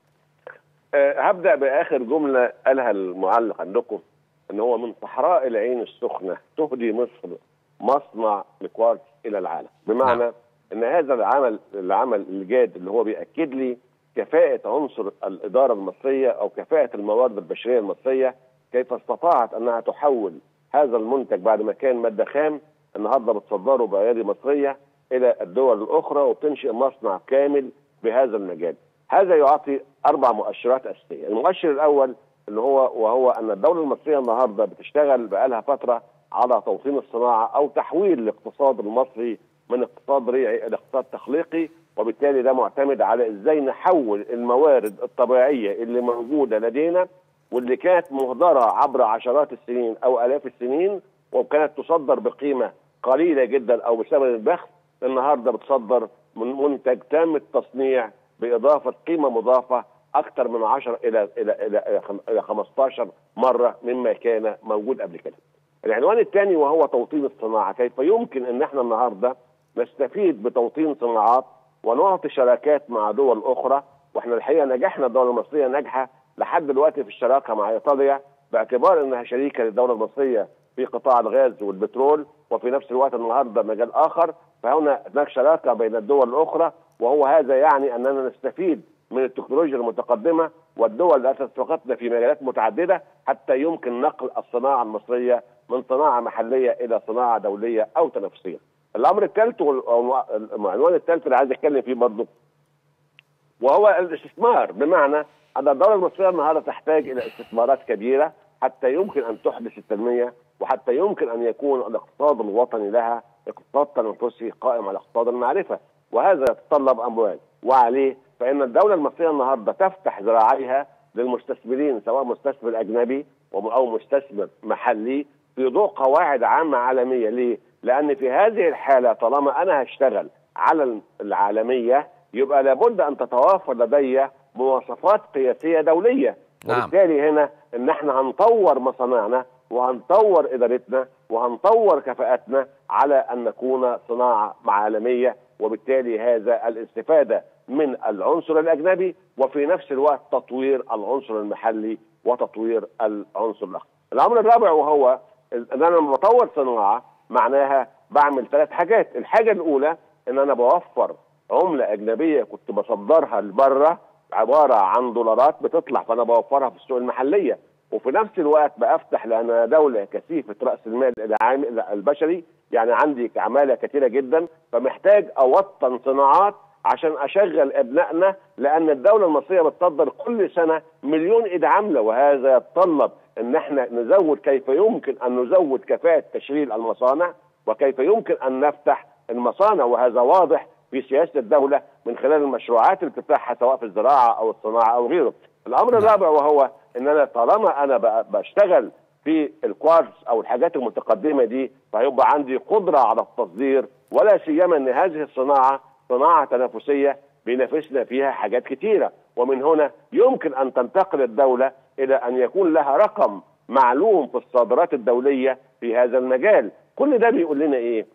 هبدأ بآخر جملة قالها المعلق عندكم، أن هو من صحراء العين السخنة تهدي مصر مصنع الكوارتز الى العالم، بمعنى ان هذا العمل الجاد اللي هو بيأكد لي كفاءة عنصر الإدارة المصرية او كفاءة الموارد البشرية المصرية، كيف استطاعت انها تحول هذا المنتج بعد ما كان مادة خام النهارده بتصدره بأيادي مصرية الى الدول الاخرى وبتنشئ مصنع كامل بهذا المجال. هذا يعطي 4 مؤشرات اساسية. المؤشر الاول اللي وهو ان الدولة المصرية النهارده بتشتغل بقالها فترة على توطين الصناعة أو تحويل الاقتصاد المصري من اقتصاد ريعي إلى اقتصاد تخليقي، وبالتالي ده معتمد على إزاي نحول الموارد الطبيعية اللي موجودة لدينا واللي كانت مهدرة عبر عشرات السنين أو آلاف السنين وكانت تصدر بقيمة قليلة جدا أو بثمن البخس، النهارده بتصدر من منتج تام التصنيع بإضافة قيمة مضافة أكثر من 10 إلى 15 مرة مما كان موجود قبل كده. العنوان الثاني وهو توطين الصناعة، كيف يمكن ان احنا النهارده نستفيد بتوطين صناعات ونعطي شراكات مع دول اخرى، واحنا الحقيقه نجحنا، الدولة المصرية ناجحة لحد دلوقتي في الشراكة مع ايطاليا باعتبار انها شريكة للدولة المصرية في قطاع الغاز والبترول، وفي نفس الوقت النهارده مجال اخر، هناك شراكة بين الدول الاخرى، وهو هذا يعني اننا نستفيد من التكنولوجيا المتقدمة والدول التي تتقدم في مجالات متعددة حتى يمكن نقل الصناعة المصرية من صناعة محلية إلى صناعة دولية أو تنافسية. الأمر الثالث والعنوان الثالث اللي عايز أتكلم فيه برضه وهو الاستثمار، بمعنى أن الدولة المصرية النهارده تحتاج إلى استثمارات كبيرة حتى يمكن أن تحدث التنمية وحتى يمكن أن يكون الاقتصاد الوطني لها اقتصاد تنافسي قائم على اقتصاد المعرفة، وهذا يتطلب أموال، وعليه فإن الدولة المصرية النهارده تفتح ذراعيها للمستثمرين سواء مستثمر أجنبي أو مستثمر محلي في ضوء قواعد عامة عالمية. ليه؟ لأن في هذه الحالة طالما أنا هشتغل على العالمية يبقى لابد أن تتوافر لدي مواصفات قياسية دولية. وبالتالي هنا إن احنا هنطور مصانعنا وهنطور إدارتنا وهنطور كفاءتنا على أن نكون صناعة عالمية، وبالتالي هذا الاستفادة من العنصر الأجنبي وفي نفس الوقت تطوير العنصر المحلي وتطوير العنصر الآخر. الأمر الرابع وهو أن أنا لما بطور صناعة معناها بعمل 3 حاجات. الحاجة الأولى أن أنا بوفر عملة أجنبية كنت بصدرها لبره عبارة عن دولارات بتطلع، فأنا بوفرها في السوق المحلية، وفي نفس الوقت بفتح لأن دولة كثيفة رأس المال البشري يعني عندي عماله كثيره جدا، فمحتاج اوطن صناعات عشان اشغل ابنائنا، لان الدوله المصريه بتصدر كل سنه مليون ايد عامله، وهذا يتطلب ان احنا نزود كيف يمكن ان نزود كفاءه تشغيل المصانع، وكيف يمكن ان نفتح المصانع، وهذا واضح في سياسه الدوله من خلال المشروعات اللي بتفتحها سواء في الزراعه او الصناعه او غيره. الامر الرابع وهو ان انا طالما انا بشتغل في الكوارتز او الحاجات المتقدمه دي، فهيبقى عندي قدره على التصدير، ولا سيما ان هذه الصناعه صناعه تنافسيه بينافسنا فيها حاجات كتيره، ومن هنا يمكن ان تنتقل الدوله الى ان يكون لها رقم معلوم في الصادرات الدوليه في هذا المجال. كل ده بيقول لنا ايه؟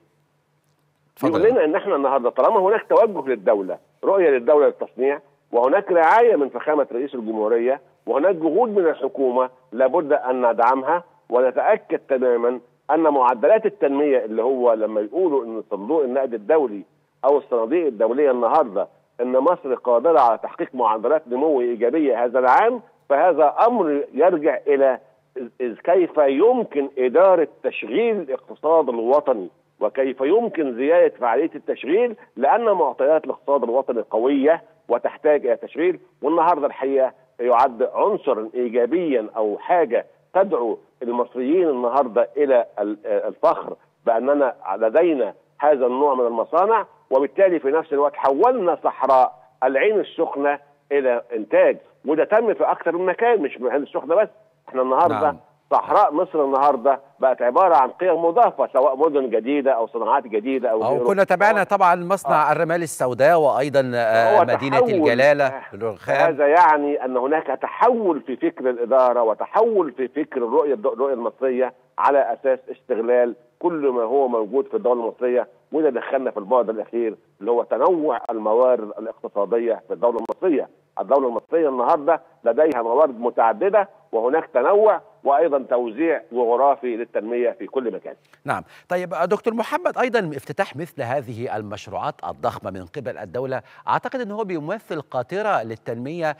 بيقول لنا ان احنا النهارده طالما هناك توجه للدوله، رؤيه للدوله للتصنيع، وهناك رعايه من فخامه رئيس الجمهوريه، وهناك جهود من الحكومه لابد ان ندعمها، ونتاكد تماما ان معدلات التنميه اللي هو لما يقولوا ان صندوق النقد الدولي او الصناديق الدوليه النهارده ان مصر قادره على تحقيق معدلات نمو ايجابيه هذا العام، فهذا امر يرجع الى كيف يمكن اداره تشغيل الاقتصاد الوطني، وكيف يمكن زياده فعاليه التشغيل، لان معطيات الاقتصاد الوطني قويه وتحتاج الى تشغيل. والنهارده الحقيقه يعد عنصرا ايجابيا او حاجه تدعو المصريين النهارده الى الفخر باننا لدينا هذا النوع من المصانع، وبالتالي في نفس الوقت حولنا صحراء العين السخنه الى انتاج، وده تم في اكثر من مكان مش في العين السخنه بس. احنا النهارده صحراء مصر النهارده بقت عباره عن قيم مضافه، سواء مدن جديده او صناعات جديده او كنا تابعنا طبعا مصنع الرمال السوداء وايضا مدينه الجلاله الرخام. هذا يعني ان هناك تحول في فكر الاداره وتحول في فكر الرؤيه المصريه على اساس استغلال كل ما هو موجود في الدوله المصريه، وده دخلنا في البعد الاخير اللي هو تنوع الموارد الاقتصاديه في الدوله المصريه. الدوله المصريه النهارده لديها موارد متعدده، وهناك تنوع وايضا توزيع جغرافي للتنميه في كل مكان. نعم، طيب دكتور محمد، ايضا افتتاح مثل هذه المشروعات الضخمه من قبل الدوله اعتقد ان هو بيمثل قاطره للتنميه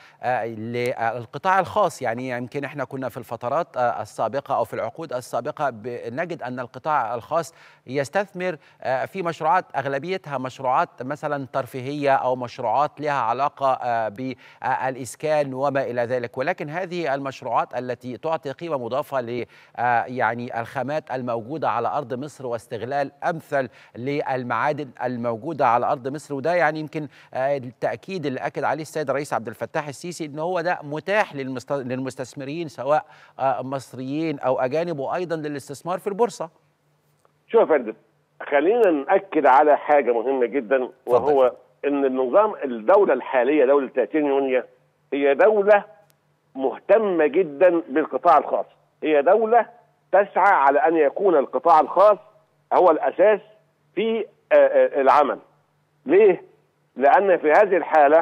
للقطاع الخاص. يعني يمكن احنا كنا في الفترات السابقه او في العقود السابقه نجد ان القطاع الخاص يستثمر في مشروعات اغلبيتها مشروعات مثلا ترفيهيه او مشروعات لها علاقه بالاسكان وما الى ذلك، ولكن هذه المشروعات التي تعطي قيمه مضافه ل يعني الخامات الموجوده على ارض مصر واستغلال امثل للمعادن الموجوده على ارض مصر، وده يعني يمكن التاكيد اللي اكد عليه السيد الرئيس عبد الفتاح السيسي ان هو ده متاح للمستثمرين سواء مصريين او اجانب، وايضا للاستثمار في البورصه. شوف يا فندم، خلينا ناكد على حاجه مهمه جدا، وهو ان النظام الدوله الحاليه دوله 30 يونيو هي دوله مهتمه جدا بالقطاع الخاص، هي دوله تسعى على ان يكون القطاع الخاص هو الاساس في العمل. ليه؟ لان في هذه الحاله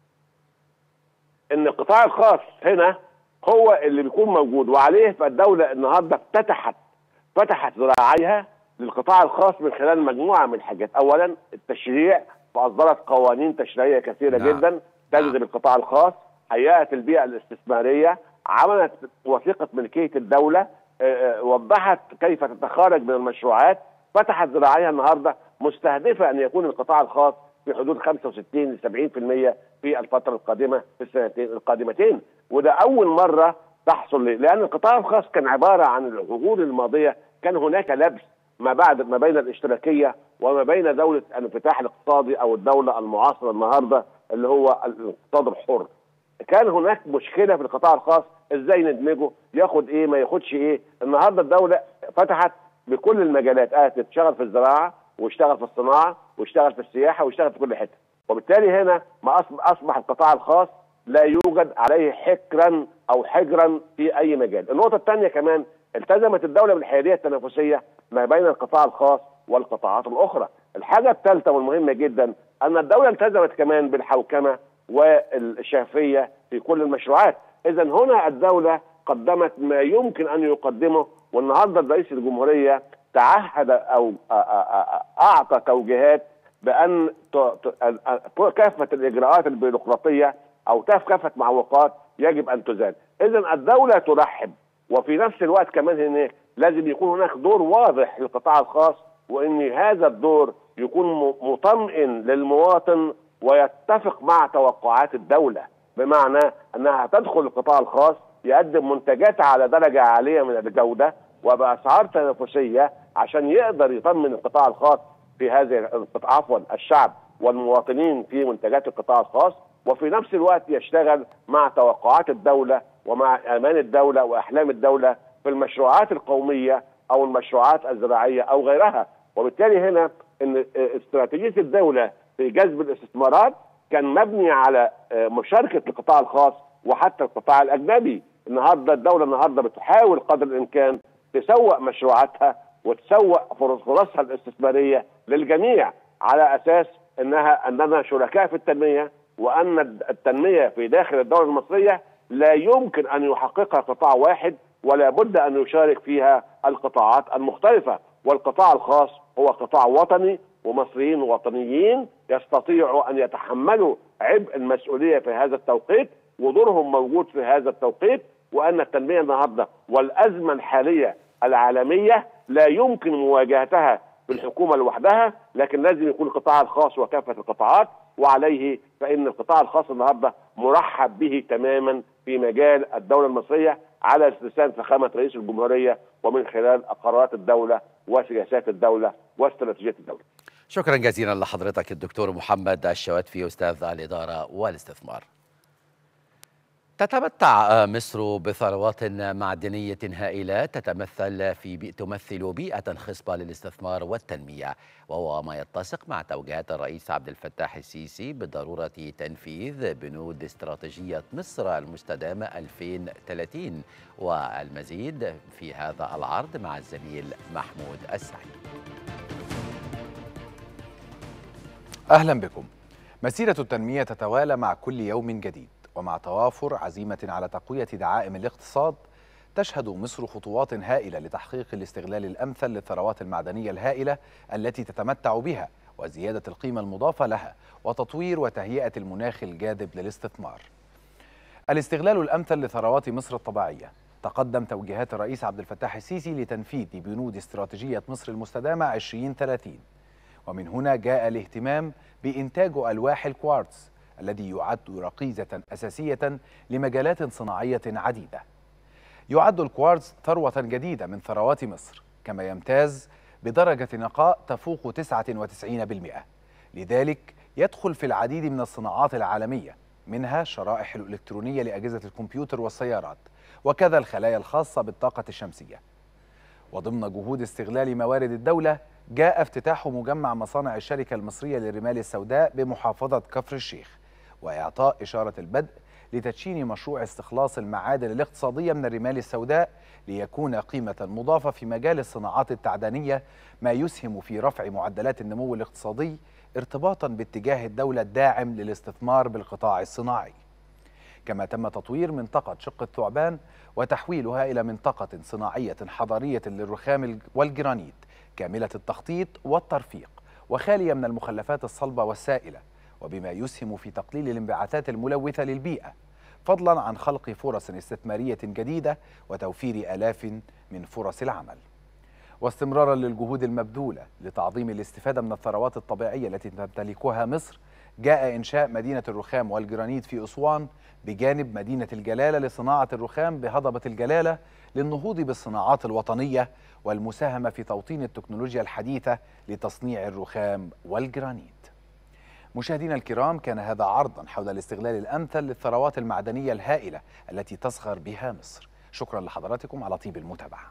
ان القطاع الخاص هنا هو اللي بيكون موجود وعليه، فالدوله النهارده فتحت ذراعيها للقطاع الخاص من خلال مجموعه من الحاجات. اولا التشريع، فاصدرت قوانين تشريعيه كثيره جدا تجذب القطاع الخاص، هيئت البيئه الاستثماريه، عملت وثيقه ملكيه الدوله، وضحت كيف تتخارج من المشروعات، فتحت ذراعيها النهارده مستهدفه ان يكون القطاع الخاص في حدود 65 ل 70% في الفتره القادمه في السنتين القادمتين، وده اول مره تحصل لان القطاع الخاص كان عباره عن العقود الماضيه كان هناك لبس ما بين الاشتراكيه وما بين دوله الانفتاح الاقتصادي او الدوله المعاصره النهارده اللي هو الاقتصاد الحر. كان هناك مشكله في القطاع الخاص ازاي ندمجه، ياخد ايه ما ياخدش ايه. النهارده الدوله فتحت بكل المجالات، تشتغل في الزراعه واشتغل في الصناعه واشتغل في السياحه واشتغل في كل حته، وبالتالي هنا ما اصبح القطاع الخاص لا يوجد عليه حكرا او حجرا في اي مجال. النقطه الثانيه كمان التزمت الدوله بالحياديه التنافسيه ما بين القطاع الخاص والقطاعات الاخرى. الحاجه الثالثه والمهمه جدا ان الدوله التزمت كمان بالحوكمه والشفافيه في كل المشروعات. اذا هنا الدوله قدمت ما يمكن ان يقدمه، والنهارده رئيس الجمهوريه تعهد او اعطى توجيهات بان كافه الاجراءات البيروقراطيه او كافه معوقات يجب ان تزال. اذا الدوله ترحب، وفي نفس الوقت كمان هناك لازم يكون هناك دور واضح للقطاع الخاص وان هذا الدور يكون مطمئن للمواطن ويتفق مع توقعات الدولة، بمعنى انها تدخل القطاع الخاص يقدم منتجات على درجة عالية من الجودة وبأسعار تنافسية عشان يقدر يطمن القطاع الخاص في هذه عفوا الشعب والمواطنين في منتجات القطاع الخاص، وفي نفس الوقت يشتغل مع توقعات الدولة ومع امان الدولة واحلام الدولة في المشروعات القومية او المشروعات الزراعية او غيرها. وبالتالي هنا ان استراتيجية الدولة في جذب الاستثمارات كان مبني على مشاركة القطاع الخاص وحتى القطاع الاجنبي. النهارده الدولة بتحاول قدر الامكان تسوق مشروعاتها وتسوق فرصها الاستثمارية للجميع على اساس اننا شركاء في التنمية، وان التنمية في داخل الدولة المصرية لا يمكن ان يحققها قطاع واحد ولا بد ان يشارك فيها القطاعات المختلفة. والقطاع الخاص هو قطاع وطني ومصريين وطنيين يستطيعوا ان يتحملوا عبء المسؤولية في هذا التوقيت ودورهم موجود في هذا التوقيت، وان التنمية النهارده والازمة الحالية العالمية لا يمكن مواجهتها بالحكومة لوحدها، لكن لازم يكون القطاع الخاص وكافة القطاعات، وعليه فإن القطاع الخاص النهارده مرحب به تماما في مجال الدولة المصرية على لسان فخامة رئيس الجمهورية ومن خلال قرارات الدولة وسياسات الدولة واستراتيجية الدولة. شكرا جزيلا لحضرتك الدكتور محمد الشواتفي أستاذ الإدارة والاستثمار. تتمتع مصر بثروات معدنية هائلة تمثل بيئة خصبة للاستثمار والتنمية، وهو ما يتسق مع توجيهات الرئيس عبد الفتاح السيسي بضرورة تنفيذ بنود استراتيجية مصر المستدامة 2030. والمزيد في هذا العرض مع الزميل محمود السعيد. أهلا بكم. مسيرة التنمية تتوالى مع كل يوم جديد، ومع توافر عزيمة على تقوية دعائم الاقتصاد تشهد مصر خطوات هائلة لتحقيق الاستغلال الأمثل للثروات المعدنية الهائلة التي تتمتع بها وزيادة القيمة المضافة لها وتطوير وتهيئة المناخ الجاذب للاستثمار. الاستغلال الأمثل لثروات مصر الطبيعية تقدم توجيهات الرئيس عبد الفتاح السيسي لتنفيذ بنود استراتيجية مصر المستدامة 2030، ومن هنا جاء الاهتمام بإنتاج ألواح الكوارتز الذي يعد ركيزة أساسية لمجالات صناعية عديدة. يعد الكوارتز ثروة جديدة من ثروات مصر، كما يمتاز بدرجة نقاء تفوق 99%، لذلك يدخل في العديد من الصناعات العالمية، منها الشرائح الإلكترونية لأجهزة الكمبيوتر والسيارات، وكذا الخلايا الخاصة بالطاقة الشمسية. وضمن جهود استغلال موارد الدولة جاء افتتاح مجمع مصانع الشركة المصرية للرمال السوداء بمحافظة كفر الشيخ، وإعطاء إشارة البدء لتدشين مشروع استخلاص المعادن الاقتصادية من الرمال السوداء ليكون قيمة مضافة في مجال الصناعات التعدانية، ما يسهم في رفع معدلات النمو الاقتصادي ارتباطا باتجاه الدولة الداعم للاستثمار بالقطاع الصناعي. كما تم تطوير منطقة شق الثعبان وتحويلها إلى منطقة صناعية حضارية للرخام والجرانيت كاملة التخطيط والترفيق وخالية من المخلفات الصلبة والسائلة، وبما يسهم في تقليل الانبعاثات الملوثة للبيئة، فضلا عن خلق فرص استثمارية جديدة وتوفير آلاف من فرص العمل. واستمرارا للجهود المبذولة لتعظيم الاستفادة من الثروات الطبيعية التي تمتلكها مصر، جاء إنشاء مدينة الرخام والجرانيت في أسوان بجانب مدينة الجلالة لصناعة الرخام بهضبة الجلالة للنهوض بالصناعات الوطنية والمساهمة في توطين التكنولوجيا الحديثة لتصنيع الرخام والجرانيت. مشاهدينا الكرام، كان هذا عرضا حول الاستغلال الأمثل للثروات المعدنية الهائلة التي تزخر بها مصر. شكرا لحضراتكم على طيب المتابعة.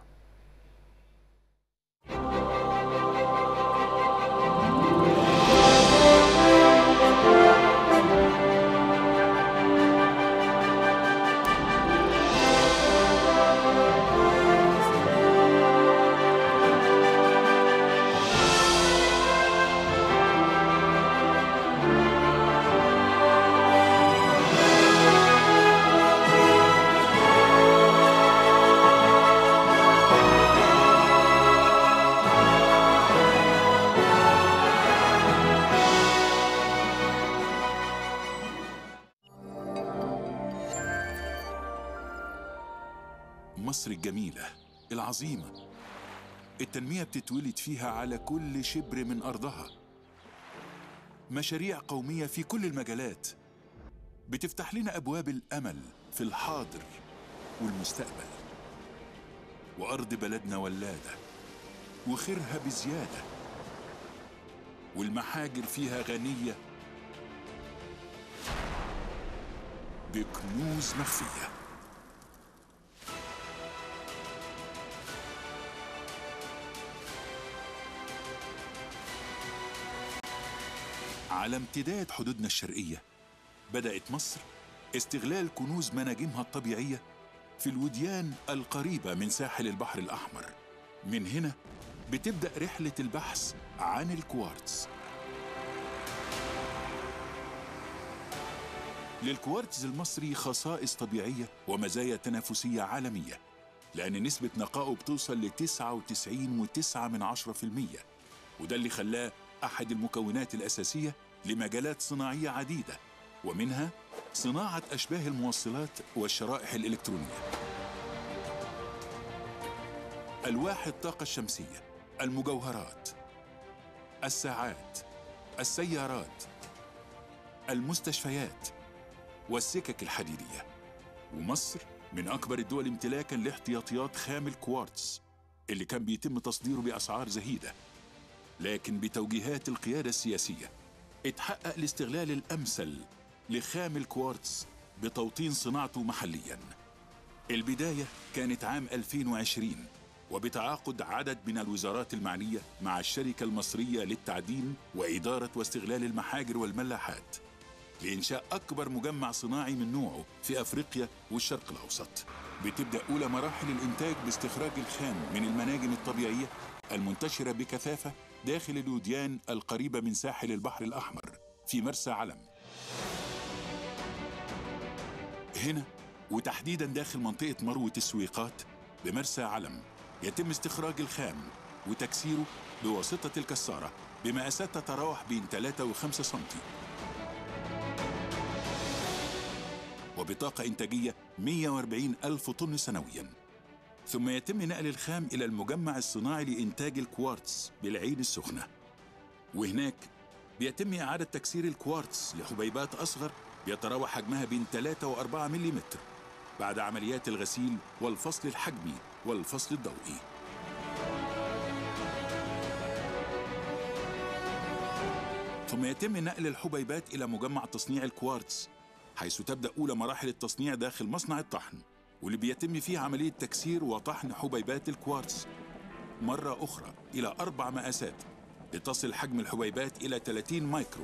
مصر الجميلة العظيمة التنمية بتتولد فيها على كل شبر من أرضها. مشاريع قومية في كل المجالات بتفتح لنا أبواب الأمل في الحاضر والمستقبل. وأرض بلدنا ولادة وخيرها بزيادة، والمحاجر فيها غنية بكنوز مخفية. على امتداد حدودنا الشرقية بدأت مصر استغلال كنوز مناجمها الطبيعية في الوديان القريبة من ساحل البحر الأحمر. من هنا بتبدأ رحلة البحث عن الكوارتز. للكوارتز المصري خصائص طبيعية ومزايا تنافسية عالمية، لأن نسبة نقائه بتوصل ل 99.9%، وده اللي خلاه أحد المكونات الأساسية لمجالات صناعية عديدة، ومنها صناعة أشباه الموصلات والشرائح الإلكترونية، ألواح الطاقة الشمسية، المجوهرات، الساعات، السيارات، المستشفيات، والسكك الحديدية. ومصر من أكبر الدول امتلاكاً لاحتياطيات خام الكوارتز اللي كان بيتم تصديره بأسعار زهيدة، لكن بتوجيهات القيادة السياسية اتحقق الاستغلال الأمثل لخام الكوارتز بتوطين صناعته محلياً. البداية كانت عام 2020 وبتعاقد عدد من الوزارات المعنية مع الشركة المصرية للتعدين وإدارة واستغلال المحاجر والملاحات لإنشاء أكبر مجمع صناعي من نوعه في أفريقيا والشرق الأوسط. بتبدأ أولى مراحل الإنتاج باستخراج الخام من المناجم الطبيعية المنتشرة بكثافة داخل الوديان القريبة من ساحل البحر الأحمر في مرسى علم. هنا وتحديداً داخل منطقة مروة السويقات بمرسى علم يتم استخراج الخام وتكسيره بواسطة الكسارة بمقاسات تتراوح بين 3 و5 سنتي، وبطاقة إنتاجية 140 ألف طن سنوياً. ثم يتم نقل الخام إلى المجمع الصناعي لإنتاج الكوارتز بالعين السخنة، وهناك بيتم إعادة تكسير الكوارتز لحبيبات أصغر بيتراوح حجمها بين 3 و4 ملم بعد عمليات الغسيل والفصل الحجمي والفصل الضوئي. ثم يتم نقل الحبيبات إلى مجمع تصنيع الكوارتز، حيث تبدأ أولى مراحل التصنيع داخل مصنع الطحن، واللي بيتم فيه عملية تكسير وطحن حبيبات الكوارتز مرة أخرى إلى 4 مقاسات لتصل حجم الحبيبات إلى 30 مايكرو.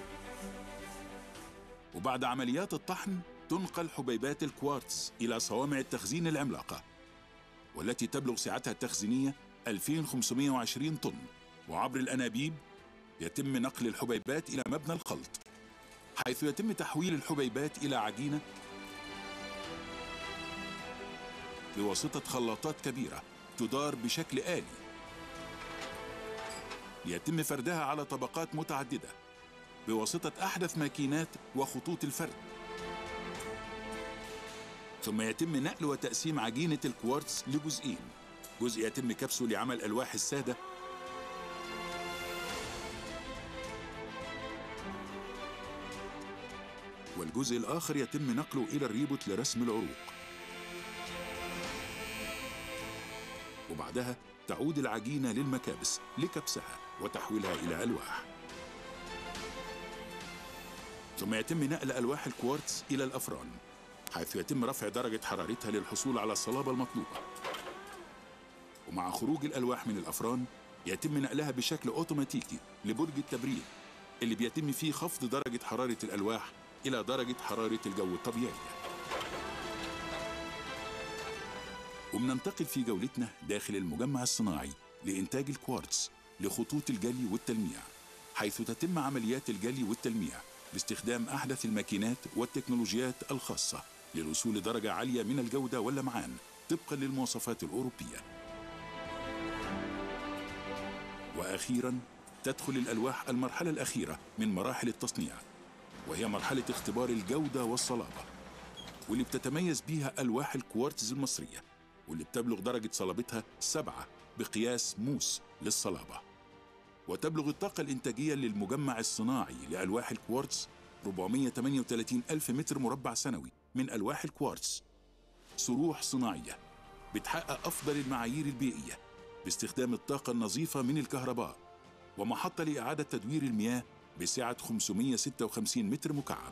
وبعد عمليات الطحن تنقل حبيبات الكوارتز إلى صوامع التخزين العملاقة، والتي تبلغ سعتها التخزينية 2520 طن. وعبر الأنابيب يتم نقل الحبيبات إلى مبنى الخلط، حيث يتم تحويل الحبيبات إلى عجينة بواسطة خلاطات كبيرة تدار بشكل آلي، يتم فردها على طبقات متعددة بواسطة أحدث ماكينات وخطوط الفرد. ثم يتم نقل وتقسيم عجينة الكوارتز لجزئين، جزء يتم كبسه لعمل ألواح السادة، والجزء الآخر يتم نقله إلى الريبوت لرسم العروق. وبعدها تعود العجينة للمكابس لكبسها وتحويلها إلى ألواح. ثم يتم نقل ألواح الكوارتز إلى الأفران، حيث يتم رفع درجة حرارتها للحصول على الصلابة المطلوبة. ومع خروج الألواح من الأفران يتم نقلها بشكل أوتوماتيكي لبرج التبريد، اللي بيتم فيه خفض درجة حرارة الألواح إلى درجة حرارة الجو الطبيعية. وبننتقل في جولتنا داخل المجمع الصناعي لإنتاج الكوارتز لخطوط الجلي والتلميع، حيث تتم عمليات الجلي والتلميع باستخدام أحدث الماكينات والتكنولوجيات الخاصة للوصول لدرجة عالية من الجودة واللمعان طبقاً للمواصفات الأوروبية. وأخيراً تدخل الألواح المرحلة الأخيرة من مراحل التصنيع، وهي مرحلة اختبار الجودة والصلابة، واللي بتتميز بيها ألواح الكوارتز المصرية، واللي بتبلغ درجة صلابتها 7 بقياس موس للصلابة. وتبلغ الطاقة الإنتاجية للمجمع الصناعي لألواح الكوارتز 438 ألف متر مربع سنوي من ألواح الكوارتز. صروح صناعية بتحقق أفضل المعايير البيئية باستخدام الطاقة النظيفة من الكهرباء، ومحطة لإعادة تدوير المياه بسعة 556 متر مكعب،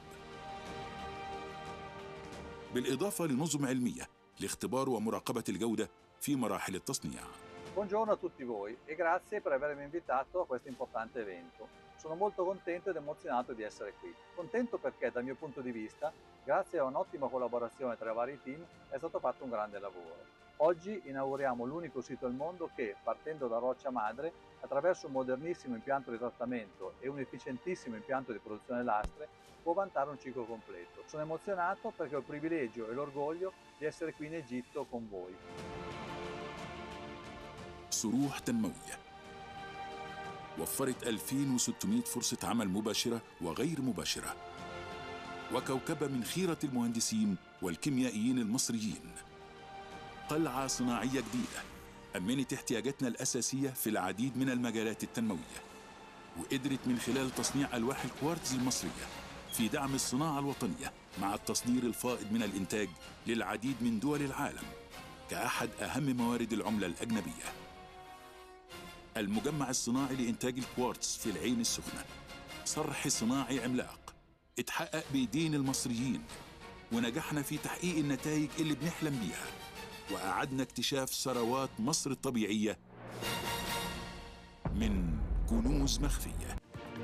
بالإضافة لنظم علمية لاختبار ومراقبة الجودة في مراحل التصنيع. Buongiorno a tutti voi e grazie per avermi invitato a questo importante evento. Sono molto contento ed emozionato di essere qui. Contento perché dal mio punto di vista, grazie a un'ottima collaborazione tra i vari team, è stato fatto un grande lavoro. Oggi inauguriamo l'unico sito al mondo che, partendo da roccia madre, attraverso un modernissimo impianto di trattamento e un efficientissimo impianto di produzione lastre, può vantare un ciclo completo. Sono emozionato perché ho il privilegio e l'orgoglio di essere qui in Egitto con voi. صروح تنموية وفرت 2600 فرصة عمل مباشرة وغير مباشرة، وكوكبة من خيرة المهندسين والكيميائيين المصريين. قلعة صناعية جديدة أمنت احتياجاتنا الأساسية في العديد من المجالات التنموية، وقدرت من خلال تصنيع ألواح الكوارتز المصرية في دعم الصناعة الوطنية مع التصدير الفائض من الإنتاج للعديد من دول العالم كأحد أهم موارد العملة الأجنبية. المجمع الصناعي لإنتاج الكوارتز في العين السخنة صرح صناعي عملاق اتحقق بإيدين المصريين، ونجحنا في تحقيق النتائج اللي بنحلم بيها، وأعدنا اكتشاف ثروات مصر الطبيعية من كنوز مخفية.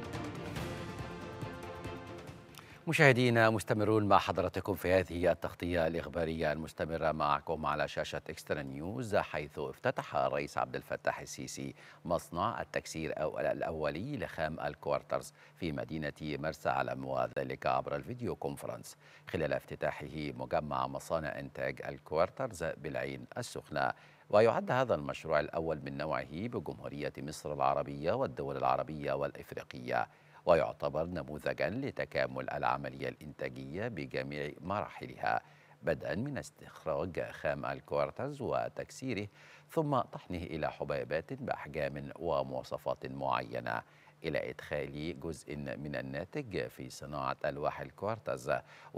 مشاهدينا مستمرون مع حضراتكم في هذه التغطية الإخبارية المستمرة معكم على شاشة إكسترا نيوز، حيث افتتح الرئيس عبد الفتاح السيسي مصنع التكسير الأولي لخام الكوارترز في مدينة مرسى علم، وذلك عبر الفيديو كونفرنس خلال افتتاحه مجمع مصانع إنتاج الكوارترز بالعين السخنة. ويعد هذا المشروع الأول من نوعه بجمهورية مصر العربية والدول العربية والإفريقية، ويعتبر نموذجاً لتكامل العملية الإنتاجية بجميع مراحلها، بدءاً من استخراج خام الكوارتز وتكسيره ثم طحنه إلى حبيبات بأحجام ومواصفات معينة، إلى إدخال جزء من الناتج في صناعة ألواح الكوارتز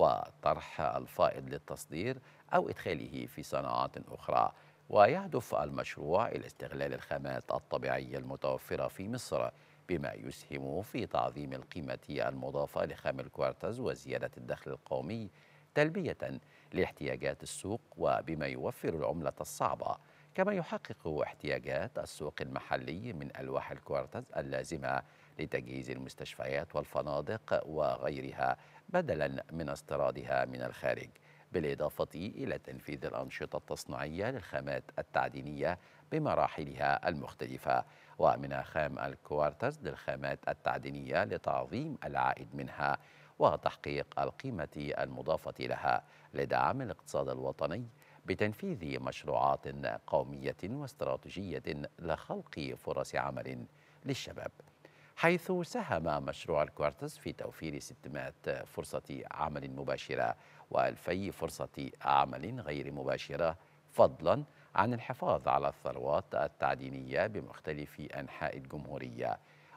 وطرح الفائض للتصدير أو إدخاله في صناعات أخرى. ويهدف المشروع إلى استغلال الخامات الطبيعية المتوفرة في مصر، بما يسهم في تعظيم القيمة المضافة لخام الكوارتز وزيادة الدخل القومي تلبية لاحتياجات السوق، وبما يوفر العملة الصعبة، كما يحقق احتياجات السوق المحلي من ألواح الكوارتز اللازمة لتجهيز المستشفيات والفنادق وغيرها بدلا من استيرادها من الخارج، بالإضافة إلى تنفيذ الأنشطة التصنيعية للخامات التعدينية بمراحلها المختلفة، ومنها خام الكوارتز للخامات التعدينية لتعظيم العائد منها وتحقيق القيمة المضافة لها لدعم الاقتصاد الوطني بتنفيذ مشروعات قومية واستراتيجية لخلق فرص عمل للشباب، حيث ساهم مشروع الكوارتز في توفير 600 فرصة عمل مباشرة و2000 فرصة عمل غير مباشرة، فضلا عن الحفاظ على الثروات التعدينية بمختلف أنحاء الجمهورية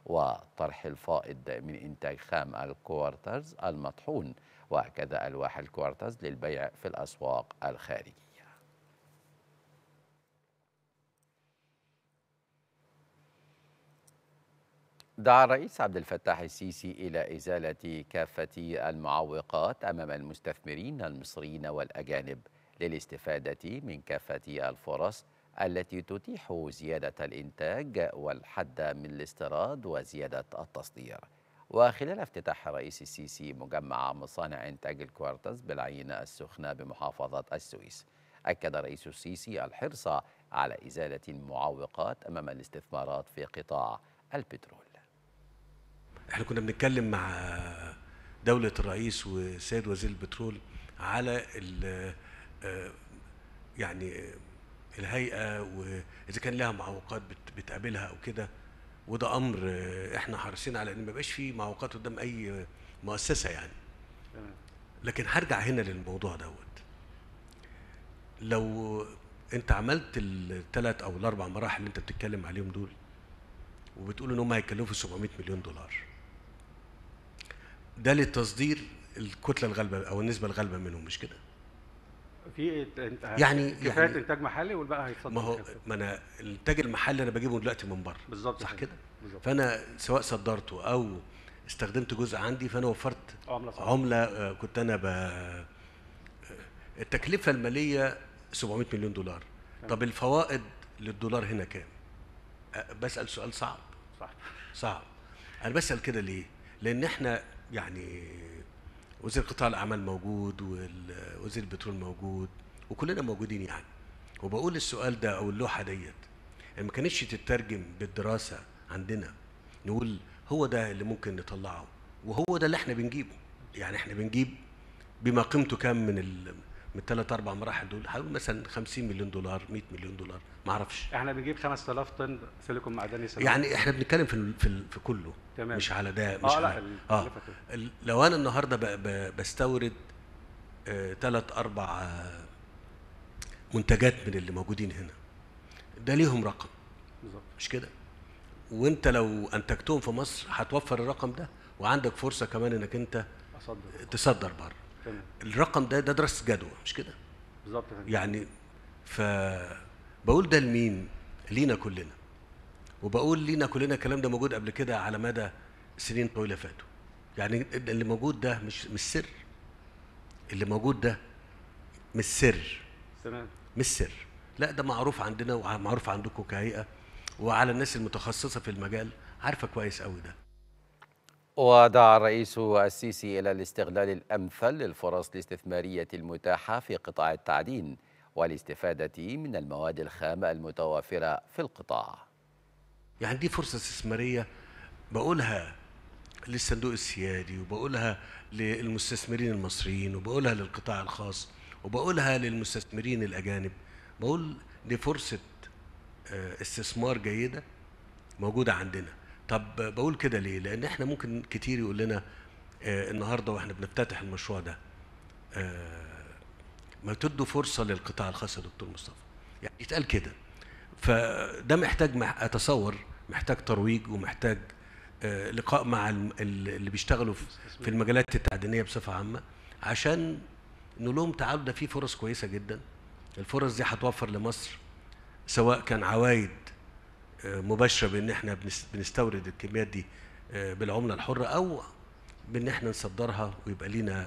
وطرح الفائض من إنتاج خام الكوارترز المطحون وكذا ألواح الكوارترز للبيع في الأسواق الخارجية. دعا الرئيس عبد الفتاح السيسي إلى إزالة كافة المعوقات أمام المستثمرين المصريين والأجانب للاستفادة من كافة الفرص التي تتيح زيادة الإنتاج والحد من الاستيراد وزيادة التصدير. وخلال افتتاح الرئيس السيسي مجمع مصانع إنتاج الكوارتز بالعين السخنة بمحافظة السويس، أكد الرئيس السيسي الحرص على إزالة المعوقات أمام الاستثمارات في قطاع البترول. احنا كنا بنتكلم مع دولة الرئيس والسيد وزير البترول على يعني الهيئة وإذا كان لها معوقات بتقابلها أو كده، وده أمر احنا حريصين على إن ما يبقاش فيه معوقات قدام أي مؤسسة يعني. لكن هرجع هنا للموضوع دوت. لو انت عملت ال3 أو ال4 مراحل اللي انت بتتكلم عليهم دول، وبتقول ان هم هيكلفوا 700 مليون دولار. ده للتصدير الكتله الغالبه او النسبه الغالبه منهم، مش كده؟ في يعني كفايه انتاج محلي والباقي هيتصدر. ما انا الانتاج المحلي انا بجيبه دلوقتي من بره. بالظبط، صح كده؟ بالظبط. فانا سواء صدرته او استخدمت جزء عندي، فانا وفرت عمله كنت انا التكلفه الماليه 700 مليون دولار. طب الفوائد للدولار هنا كام؟ بسال سؤال صعب. صعب. انا بسال كده ليه؟ لان احنا يعني وزير قطاع الاعمال موجود، ووزير البترول موجود، وكلنا موجودين يعني. وبقول السؤال ده او اللوحه ديت ما كانتش تترجم بالدراسه عندنا، نقول هو ده اللي ممكن نطلعه وهو ده اللي احنا بنجيبه. يعني احنا بنجيب بما قيمته كام من ال3 4 مراحل دول، هقول مثلا 50 مليون دولار، 100 مليون دولار، ما اعرفش. احنا بنجيب 5000 طن سيليكون معدني سنويا. يعني احنا بنتكلم في كله. تمام. مش على ده، مش على لو انا النهارده بستورد 3 4 منتجات من اللي موجودين هنا، ده ليهم رقم. بالظبط. مش كده؟ وانت لو انتجتهم في مصر هتوفر الرقم ده، وعندك فرصه كمان انك انت تصدر بره. الرقم ده دراسه جدوى، مش كده؟ بالظبط. يعني فبقول ده لمين؟ لينا كلنا. وبقول لينا كلنا الكلام ده موجود قبل كده على مدى سنين طويله فاتوا. يعني اللي موجود ده مش سر. اللي موجود ده مش سر. تمام. مش سر. لا، ده معروف عندنا ومعروف عندكم كهيئه، وعلى الناس المتخصصه في المجال عارفه كويس قوي ده. ودعا الرئيس السيسي إلى الاستغلال الأمثل للفرص الاستثمارية المتاحة في قطاع التعدين والاستفادة من المواد الخام المتوافرة في القطاع. يعني دي فرصة استثمارية بقولها للصندوق السيادي، وبقولها للمستثمرين المصريين، وبقولها للقطاع الخاص، وبقولها للمستثمرين الأجانب. بقول دي فرصة استثمار جيدة موجودة عندنا. طب بقول كده ليه؟ لأن احنا ممكن كتير يقول لنا النهارده واحنا بنفتتح المشروع ده ما تدوا فرصة للقطاع الخاص يا دكتور مصطفى. يعني يتقال كده. فده محتاج أتصور محتاج ترويج، ومحتاج لقاء مع اللي بيشتغلوا في المجالات التعدينية بصفة عامة، عشان نقول لهم تعالوا ده في فرص كويسة جدا. الفرص دي هتوفر لمصر سواء كان عوائد مباشرة بان احنا بنستورد الكميات دي بالعملة الحرة، او بان احنا نصدرها ويبقى لينا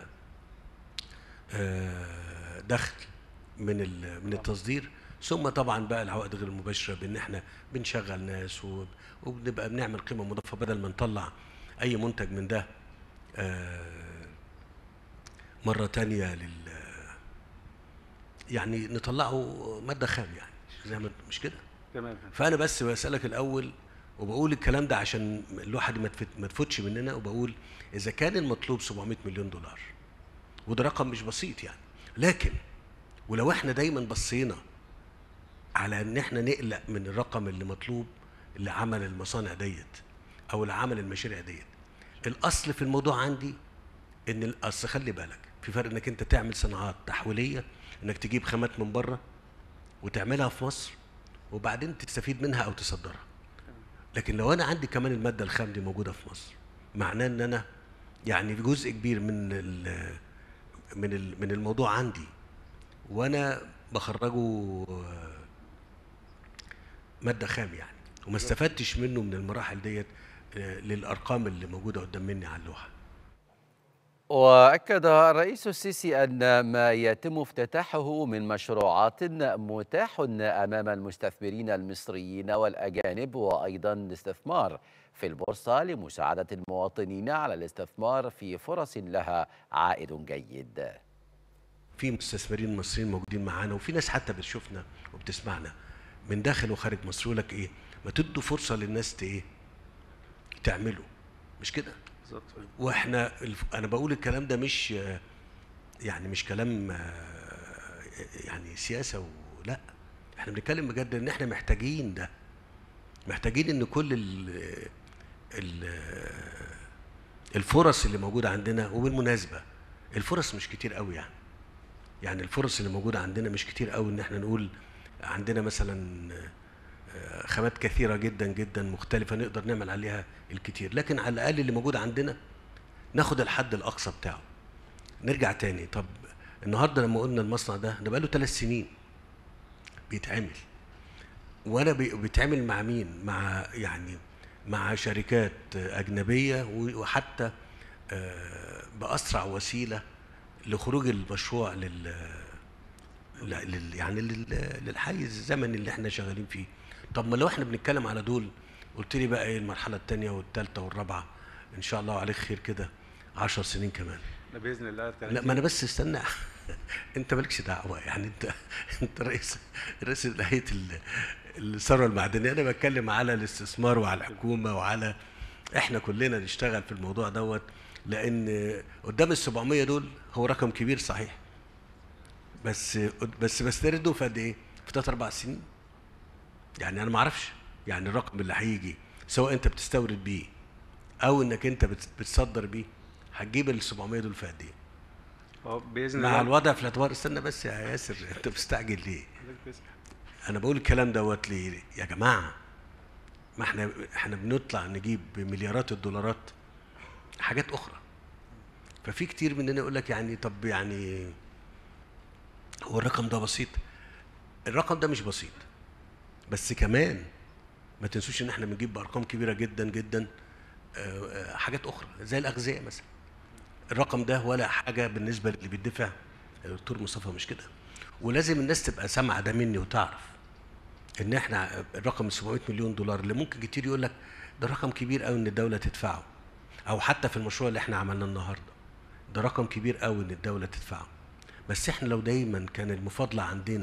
دخل من التصدير. ثم طبعا بقى العوائد غير المباشرة بان احنا بنشغل ناس وبنبقى بنعمل قيمة مضافة، بدل ما نطلع اي منتج من ده مرة تانية يعني نطلعه مادة خام، يعني زي ما مش كده؟ تمام. فانا بس بسالك الاول، وبقول الكلام ده عشان اللوحه دي ما تفوتش مننا، وبقول اذا كان المطلوب 700 مليون دولار، وده رقم مش بسيط يعني، لكن ولو احنا دايما بصينا على ان احنا نقلق من الرقم اللي مطلوب اللي عمل المصانع ديت او اللي عمل المشاريع ديت، الاصل في الموضوع عندي ان الاصل خلي بالك في فرق انك انت تعمل صناعات تحويليه، انك تجيب خامات من بره وتعملها في مصر وبعدين تستفيد منها او تصدرها. لكن لو انا عندي كمان الماده الخام دي موجوده في مصر، معناه ان انا يعني في جزء كبير من الموضوع عندي وانا بخرجه ماده خام يعني، وما استفدتش منه من المراحل ديت للارقام اللي موجوده قدام مني على اللوحه. وأكد الرئيس السيسي أن ما يتم افتتاحه من مشروعات متاح أمام المستثمرين المصريين والأجانب، وأيضا الاستثمار في البورصة لمساعدة المواطنين على الاستثمار في فرص لها عائد جيد. في مستثمرين مصريين موجودين معانا، وفي ناس حتى بتشوفنا وبتسمعنا من داخل وخارج مصر، يقول لك ايه؟ ما تدوا فرصة للناس ايه؟ تعملوا، مش كده؟ واحنا انا بقول الكلام ده مش يعني مش كلام يعني سياسه ولا، احنا بنتكلم بجد ان احنا محتاجين ده، محتاجين ان كل الفرص اللي موجوده عندنا. وبالمناسبه الفرص مش كتير قوي يعني الفرص اللي موجوده عندنا مش كتير قوي ان احنا نقول عندنا مثلا خامات كثيره جدا جدا مختلفه نقدر نعمل عليها الكتير، لكن على الاقل اللي موجود عندنا ناخد الحد الاقصى بتاعه. نرجع تاني، طب النهارده لما قلنا المصنع ده بقاله 3 سنين بيتعمل، وانا بيتعمل مع مين؟ مع شركات اجنبيه، وحتى باسرع وسيله لخروج المشروع للحيز الزمني اللي احنا شغالين فيه. طب ما لو احنا بنتكلم على دول، قلت لي بقى ايه المرحله الثانيه والثالثه والرابعه ان شاء الله عليك خير كده 10 سنين كمان باذن الله. لا ما انا بس استنى انت مالكش دعوه، يعني انت رئيس هيئه الثروه المعدنيه، انا بتكلم على الاستثمار وعلى الحكومه وعلى احنا كلنا نشتغل في الموضوع دوت، لان قدام ال 700 دول هو رقم كبير صحيح، بس بسترده في قد ايه؟ في 3 4 سنين. يعني انا ما اعرفش يعني الرقم اللي هيجي سواء انت بتستورد بيه او انك انت بتصدر بيه هتجيب ال 700 دول في قد ايه؟ باذن مع الله. الوضع في الاعتبار. استنى بس يا ياسر، انت مستعجل ليه؟ انا بقول الكلام دوت ليه يا جماعه؟ ما احنا بنطلع نجيب بمليارات الدولارات حاجات اخرى. ففي كتير مننا يقول لك يعني طب يعني هو الرقم ده بسيط؟ الرقم ده مش بسيط، بس كمان ما تنسوش ان احنا بنجيب بارقام كبيره جدا جدا حاجات اخرى زي الاغذيه مثلا. الرقم ده ولا حاجه بالنسبه اللي بيدفع. الدكتور مصطفى مش كده، ولازم الناس تبقى سامعه ده مني وتعرف ان احنا الرقم 700 مليون دولار اللي ممكن كتير يقول لك ده رقم كبير قوي ان الدوله تدفعه، او حتى في المشروع اللي احنا عملناه النهارده ده رقم كبير قوي ان الدوله تدفعه. بس احنا لو دايما كان المفاضله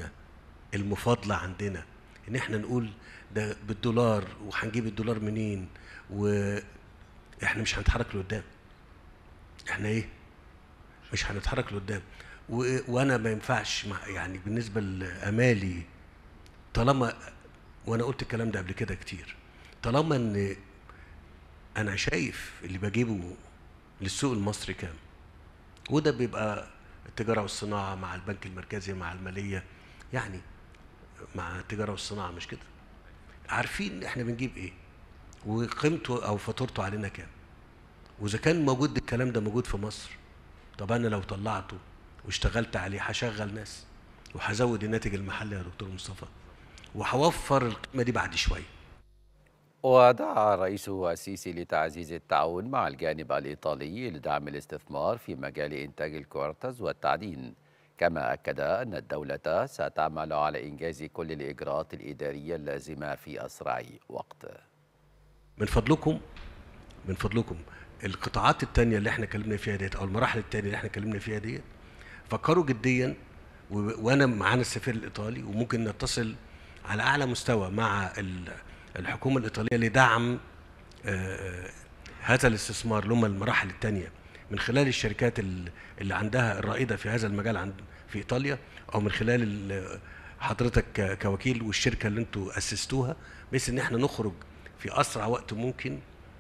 عندنا ان احنا نقول ده بالدولار وهنجيب الدولار منين، واحنا مش هنتحرك لقدام. احنا ايه؟ مش هنتحرك لقدام. وانا ما ينفعش يعني بالنسبه لامالي، طالما وانا قلت الكلام ده قبل كده كتير، طالما ان انا شايف اللي بجيبه للسوق المصري كام، وده بيبقى التجاره والصناعه مع البنك المركزي مع الماليه، يعني مع التجاره والصناعه مش كده، عارفين احنا بنجيب ايه وقيمته او فاتورته علينا كام. واذا كان موجود الكلام ده موجود في مصر، طب انا لو طلعته واشتغلت عليه هشغل ناس وهزود الناتج المحلي يا دكتور مصطفى، وهوفر القيمه دي بعد شويه. ودعا الرئيس السيسي لتعزيز التعاون مع الجانب الإيطالي لدعم الاستثمار في مجال إنتاج الكوارتز والتعدين، كما أكد أن الدولة ستعمل على إنجاز كل الإجراءات الإدارية اللازمة في أسرع وقت. من فضلكم القطاعات التانية اللي احنا اتكلمنا فيها ديت او المراحل التانية اللي احنا اتكلمنا فيها ديت فكروا جديا، وانا معانا السفير الايطالي وممكن نتصل على اعلى مستوى مع الحكومه الايطاليه لدعم هذا الاستثمار اللي هم المراحل التانية من خلال الشركات اللي عندها الرائده في هذا المجال في ايطاليا، او من خلال حضرتك كوكيل والشركه اللي انتوا اسستوها، بحيث ان احنا نخرج في اسرع وقت ممكن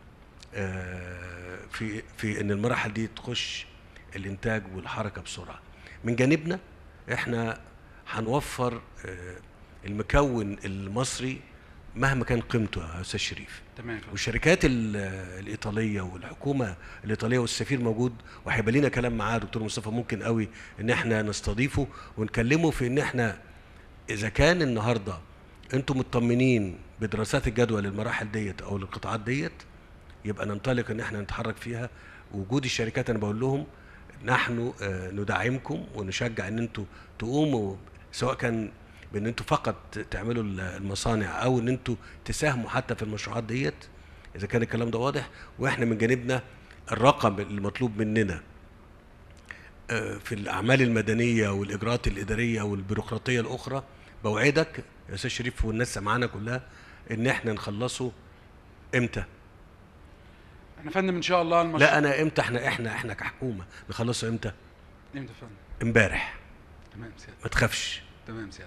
في ان المراحل دي تخش الانتاج والحركه بسرعه. من جانبنا احنا هنوفر المكون المصري مهما كان قيمته يا استاذ شريف. تمام. والشركات الايطاليه والحكومه الايطاليه والسفير موجود، وهيبقى لنا كلام معاه دكتور مصطفى ممكن قوي ان احنا نستضيفه ونكلمه في ان احنا اذا كان النهارده انتم مطمنين بدراسات الجدوى للمراحل ديت او للقطاعات ديت، يبقى ننطلق ان احنا نتحرك فيها. وجود الشركات انا بقول لهم نحن ندعمكم ونشجع ان انتم تقوموا، سواء كان بان انتم فقط تعملوا المصانع او ان انتم تساهموا حتى في المشروعات ديت، اذا كان الكلام ده واضح. واحنا من جانبنا الرقم المطلوب مننا في الاعمال المدنيه والاجراءات الاداريه والبيروقراطيه الاخرى، بوعدك يا استاذ شريف والناس معانا كلها ان احنا نخلصه امتى؟ احنا فندم ان شاء الله المشروع. لا انا امتى؟ احنا كحكومه نخلصه امتى؟ امتى فندم؟ امبارح. تمام سيادة. ما تخافش. تمام سيادة.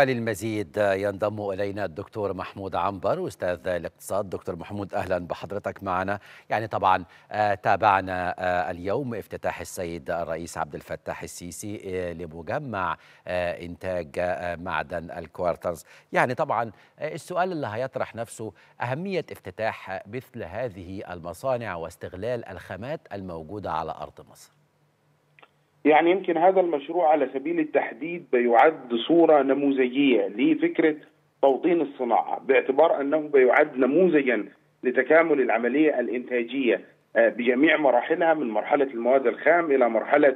وللمزيد ينضم إلينا الدكتور محمود عنبر أستاذ الاقتصاد. دكتور محمود أهلا بحضرتك معنا. يعني طبعا تابعنا اليوم افتتاح السيد الرئيس عبد الفتاح السيسي لمجمع إنتاج معدن الكوارترز. يعني طبعا السؤال اللي هيطرح نفسه أهمية افتتاح مثل هذه المصانع واستغلال الخامات الموجودة على أرض مصر. يعني يمكن هذا المشروع على سبيل التحديد بيعد صورة نموذجية لفكرة توطين الصناعة، باعتبار أنه بيعد نموذجا لتكامل العملية الإنتاجية بجميع مراحلها، من مرحلة المواد الخام إلى مرحلة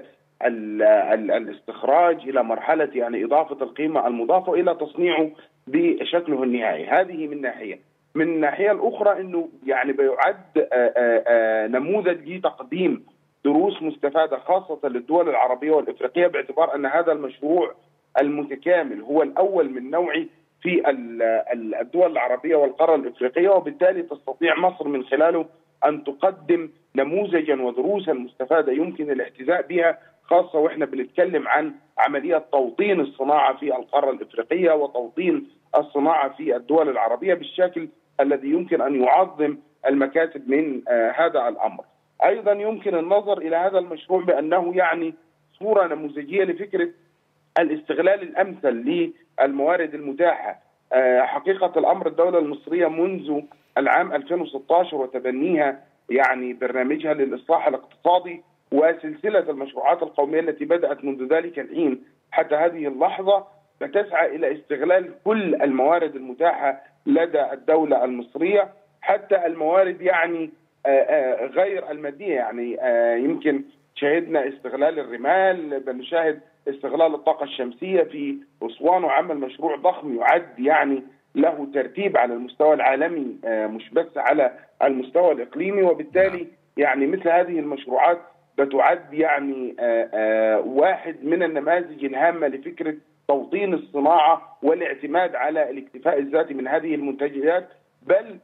الاستخراج إلى مرحلة يعني إضافة القيمة المضافة إلى تصنيعه بشكله النهائي. هذه من ناحية. من الناحية الأخرى أنه يعني بيعد نموذج لتقديم دروس مستفادة خاصة للدول العربية والإفريقية، باعتبار أن هذا المشروع المتكامل هو الأول من نوعه في الدول العربية والقارة الإفريقية، وبالتالي تستطيع مصر من خلاله أن تقدم نموذجا ودروسا مستفادة يمكن الاحتذاء بها، خاصة وإحنا بنتكلم عن عملية توطين الصناعة في القارة الإفريقية وتوطين الصناعة في الدول العربية بالشكل الذي يمكن أن يعظم المكاسب من هذا الأمر. أيضا يمكن النظر إلى هذا المشروع بأنه يعني صورة نموذجية لفكرة الاستغلال الأمثل للموارد المتاحة. حقيقة الأمر الدولة المصرية منذ العام 2016 وتبنيها يعني برنامجها للإصلاح الاقتصادي وسلسلة المشروعات القومية التي بدأت منذ ذلك الحين حتى هذه اللحظة، فتسعى إلى استغلال كل الموارد المتاحة لدى الدولة المصرية، حتى الموارد يعني غير المادية. يعني يمكن شهدنا استغلال الرمال، بنشاهد استغلال الطاقة الشمسية في أسوان، وعمل مشروع ضخم يعد يعني له ترتيب على المستوى العالمي مش بس على المستوى الإقليمي، وبالتالي يعني مثل هذه المشروعات بتعد يعني واحد من النماذج الهامة لفكرة توطين الصناعة والاعتماد على الاكتفاء الذاتي من هذه المنتجات، بل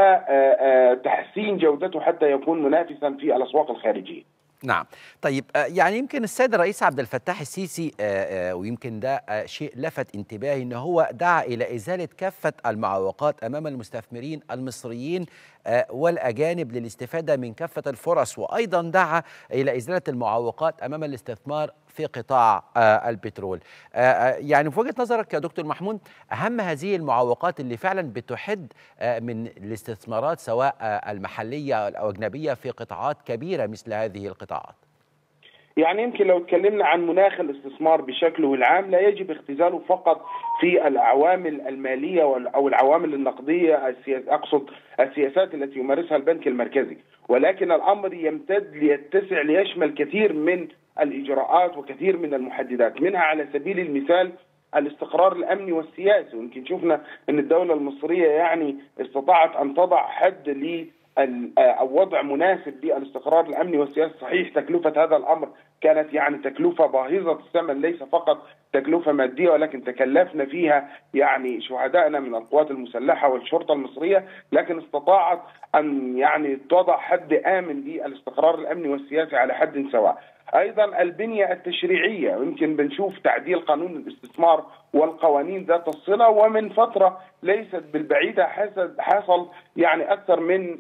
وتحسين جودته حتى يكون منافسا في الأسواق الخارجية. نعم. طيب يعني يمكن السيد الرئيس عبد الفتاح السيسي ويمكن ده شيء لفت انتباهي ان هو دعا الى ازاله كافه المعوقات امام المستثمرين المصريين والاجانب للاستفاده من كافه الفرص، وايضا دعا الى ازاله المعوقات امام الاستثمار في قطاع البترول. يعني في وجهة نظرك يا دكتور محمود اهم هذه المعوقات اللي فعلا بتحد من الاستثمارات سواء المحليه او الاجنبيه في قطاعات كبيره مثل هذه القطاعات؟ يعني يمكن لو تكلمنا عن مناخ الاستثمار بشكله العام لا يجب اختزاله فقط في العوامل المالية أو العوامل النقدية، أقصد السياسات التي يمارسها البنك المركزي، ولكن الأمر يمتد ليتسع ليشمل كثير من الإجراءات وكثير من المحددات، منها على سبيل المثال الاستقرار الأمني والسياسي. ويمكن شفنا أن الدولة المصرية يعني استطاعت أن تضع حد أو وضع مناسب للاستقرار الأمني والسياسي. صحيح تكلفة هذا الأمر كانت يعني تكلفة باهظة الثمن، ليس فقط تكلفة مادية، ولكن تكلفنا فيها يعني شهدائنا من القوات المسلحة والشرطة المصرية، لكن استطاعت أن يعني تضع حد آمن للاستقرار الأمني والسياسي على حد سواء. أيضا البنية التشريعية، ويمكن بنشوف تعديل قانون الاستثمار والقوانين ذات الصلة، ومن فترة ليست بالبعيدة حصل يعني أكثر من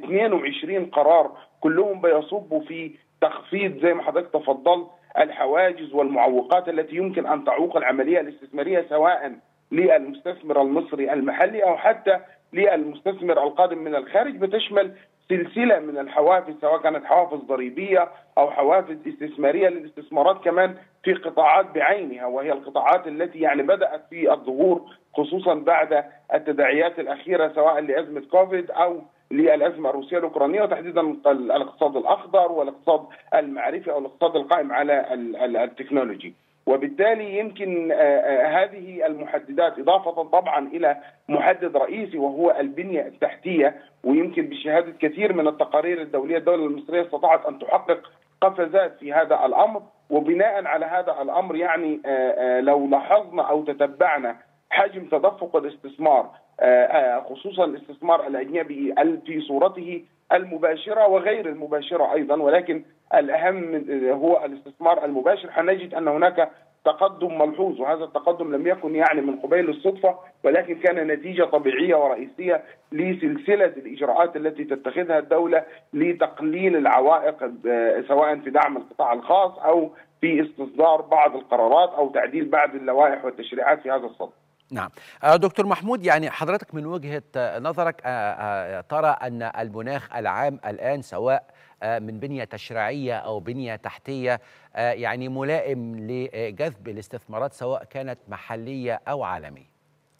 22 قرار كلهم بيصبوا في تخفيض زي ما حضرتك تفضلت الحواجز والمعوقات التي يمكن أن تعوق العملية الاستثمارية سواء للمستثمر المصري المحلي أو حتى للمستثمر القادم من الخارج، بتشمل سلسلة من الحوافز سواء كانت حوافز ضريبية أو حوافز استثمارية للاستثمارات كمان في قطاعات بعينها، وهي القطاعات التي يعني بدأت في الظهور خصوصا بعد التداعيات الأخيرة سواء لأزمة كوفيد أو للأزمة الروسية الأوكرانية، وتحديدا الاقتصاد الأخضر والاقتصاد المعرفي أو الاقتصاد القائم على التكنولوجي. وبالتالي يمكن هذه المحددات إضافة طبعا إلى محدد رئيسي وهو البنية التحتية، ويمكن بشهادة كثير من التقارير الدولية الدولة المصرية استطاعت أن تحقق قفزات في هذا الأمر. وبناء على هذا الأمر يعني لو لاحظنا أو تتبعنا حجم تدفق الاستثمار خصوصا الاستثمار الأجنبي في صورته المباشرة وغير المباشرة أيضا، ولكن الأهم هو الاستثمار المباشر، حنجد أن هناك تقدم ملحوظ، وهذا التقدم لم يكن يعني من قبيل الصدفة، ولكن كان نتيجة طبيعية ورئيسية لسلسلة الإجراءات التي تتخذها الدولة لتقليل العوائق سواء في دعم القطاع الخاص أو في استصدار بعض القرارات أو تعديل بعض اللوائح والتشريعات في هذا الصدد. نعم. دكتور محمود، يعني حضرتك من وجهة نظرك ترى أن المناخ العام الآن سواء من بنية تشريعية أو بنية تحتية يعني ملائم لجذب الاستثمارات سواء كانت محلية أو عالمية؟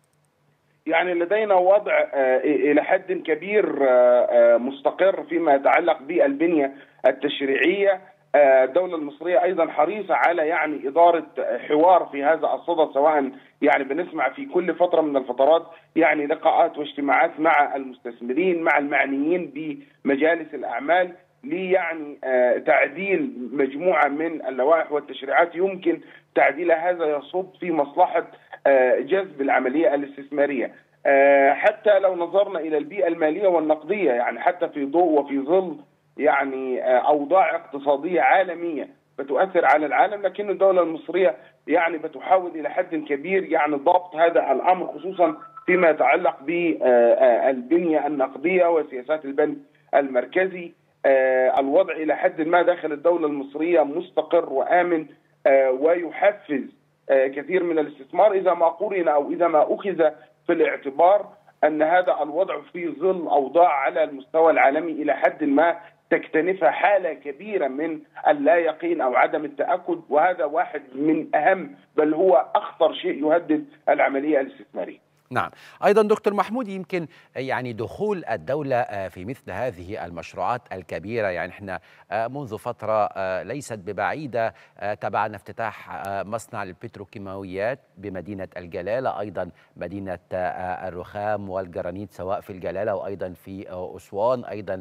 يعني لدينا وضع إلى حد كبير مستقر فيما يتعلق بالبنية التشريعية. الدولة المصرية أيضا حريصة على يعني إدارة حوار في هذا الصدد، سواء يعني بنسمع في كل فترة من الفترات يعني لقاءات واجتماعات مع المستثمرين مع المعنيين بمجالس الأعمال ليعني تعديل مجموعة من اللوائح والتشريعات يمكن تعديلها. هذا يصب في مصلحة جذب العملية الاستثمارية. حتى لو نظرنا إلى البيئة المالية والنقدية، يعني حتى في ضوء وفي ظل يعني أوضاع اقتصادية عالمية بتؤثر على العالم، لكن الدولة المصرية يعني بتحاول إلى حد كبير يعني ضبط هذا الأمر، خصوصا فيما يتعلق بالبنية النقدية وسياسات البنك المركزي. الوضع إلى حد ما داخل الدولة المصرية مستقر وآمن ويحفز كثير من الاستثمار إذا ما قرن أو إذا ما أخذ في الاعتبار أن هذا الوضع في ظل أوضاع على المستوى العالمي إلى حد ما تكتنفها حالة كبيرة من اللا يقين أو عدم التأكد، وهذا واحد من أهم بل هو أخطر شيء يهدد العملية الاستثمارية. نعم. أيضا دكتور محمود، يمكن يعني دخول الدولة في مثل هذه المشروعات الكبيرة، يعني احنا منذ فترة ليست ببعيدة تابعنا افتتاح مصنع البتروكيماويات بمدينة الجلالة، أيضا مدينة الرخام والجرانيت سواء في الجلالة وأيضا في أسوان، أيضا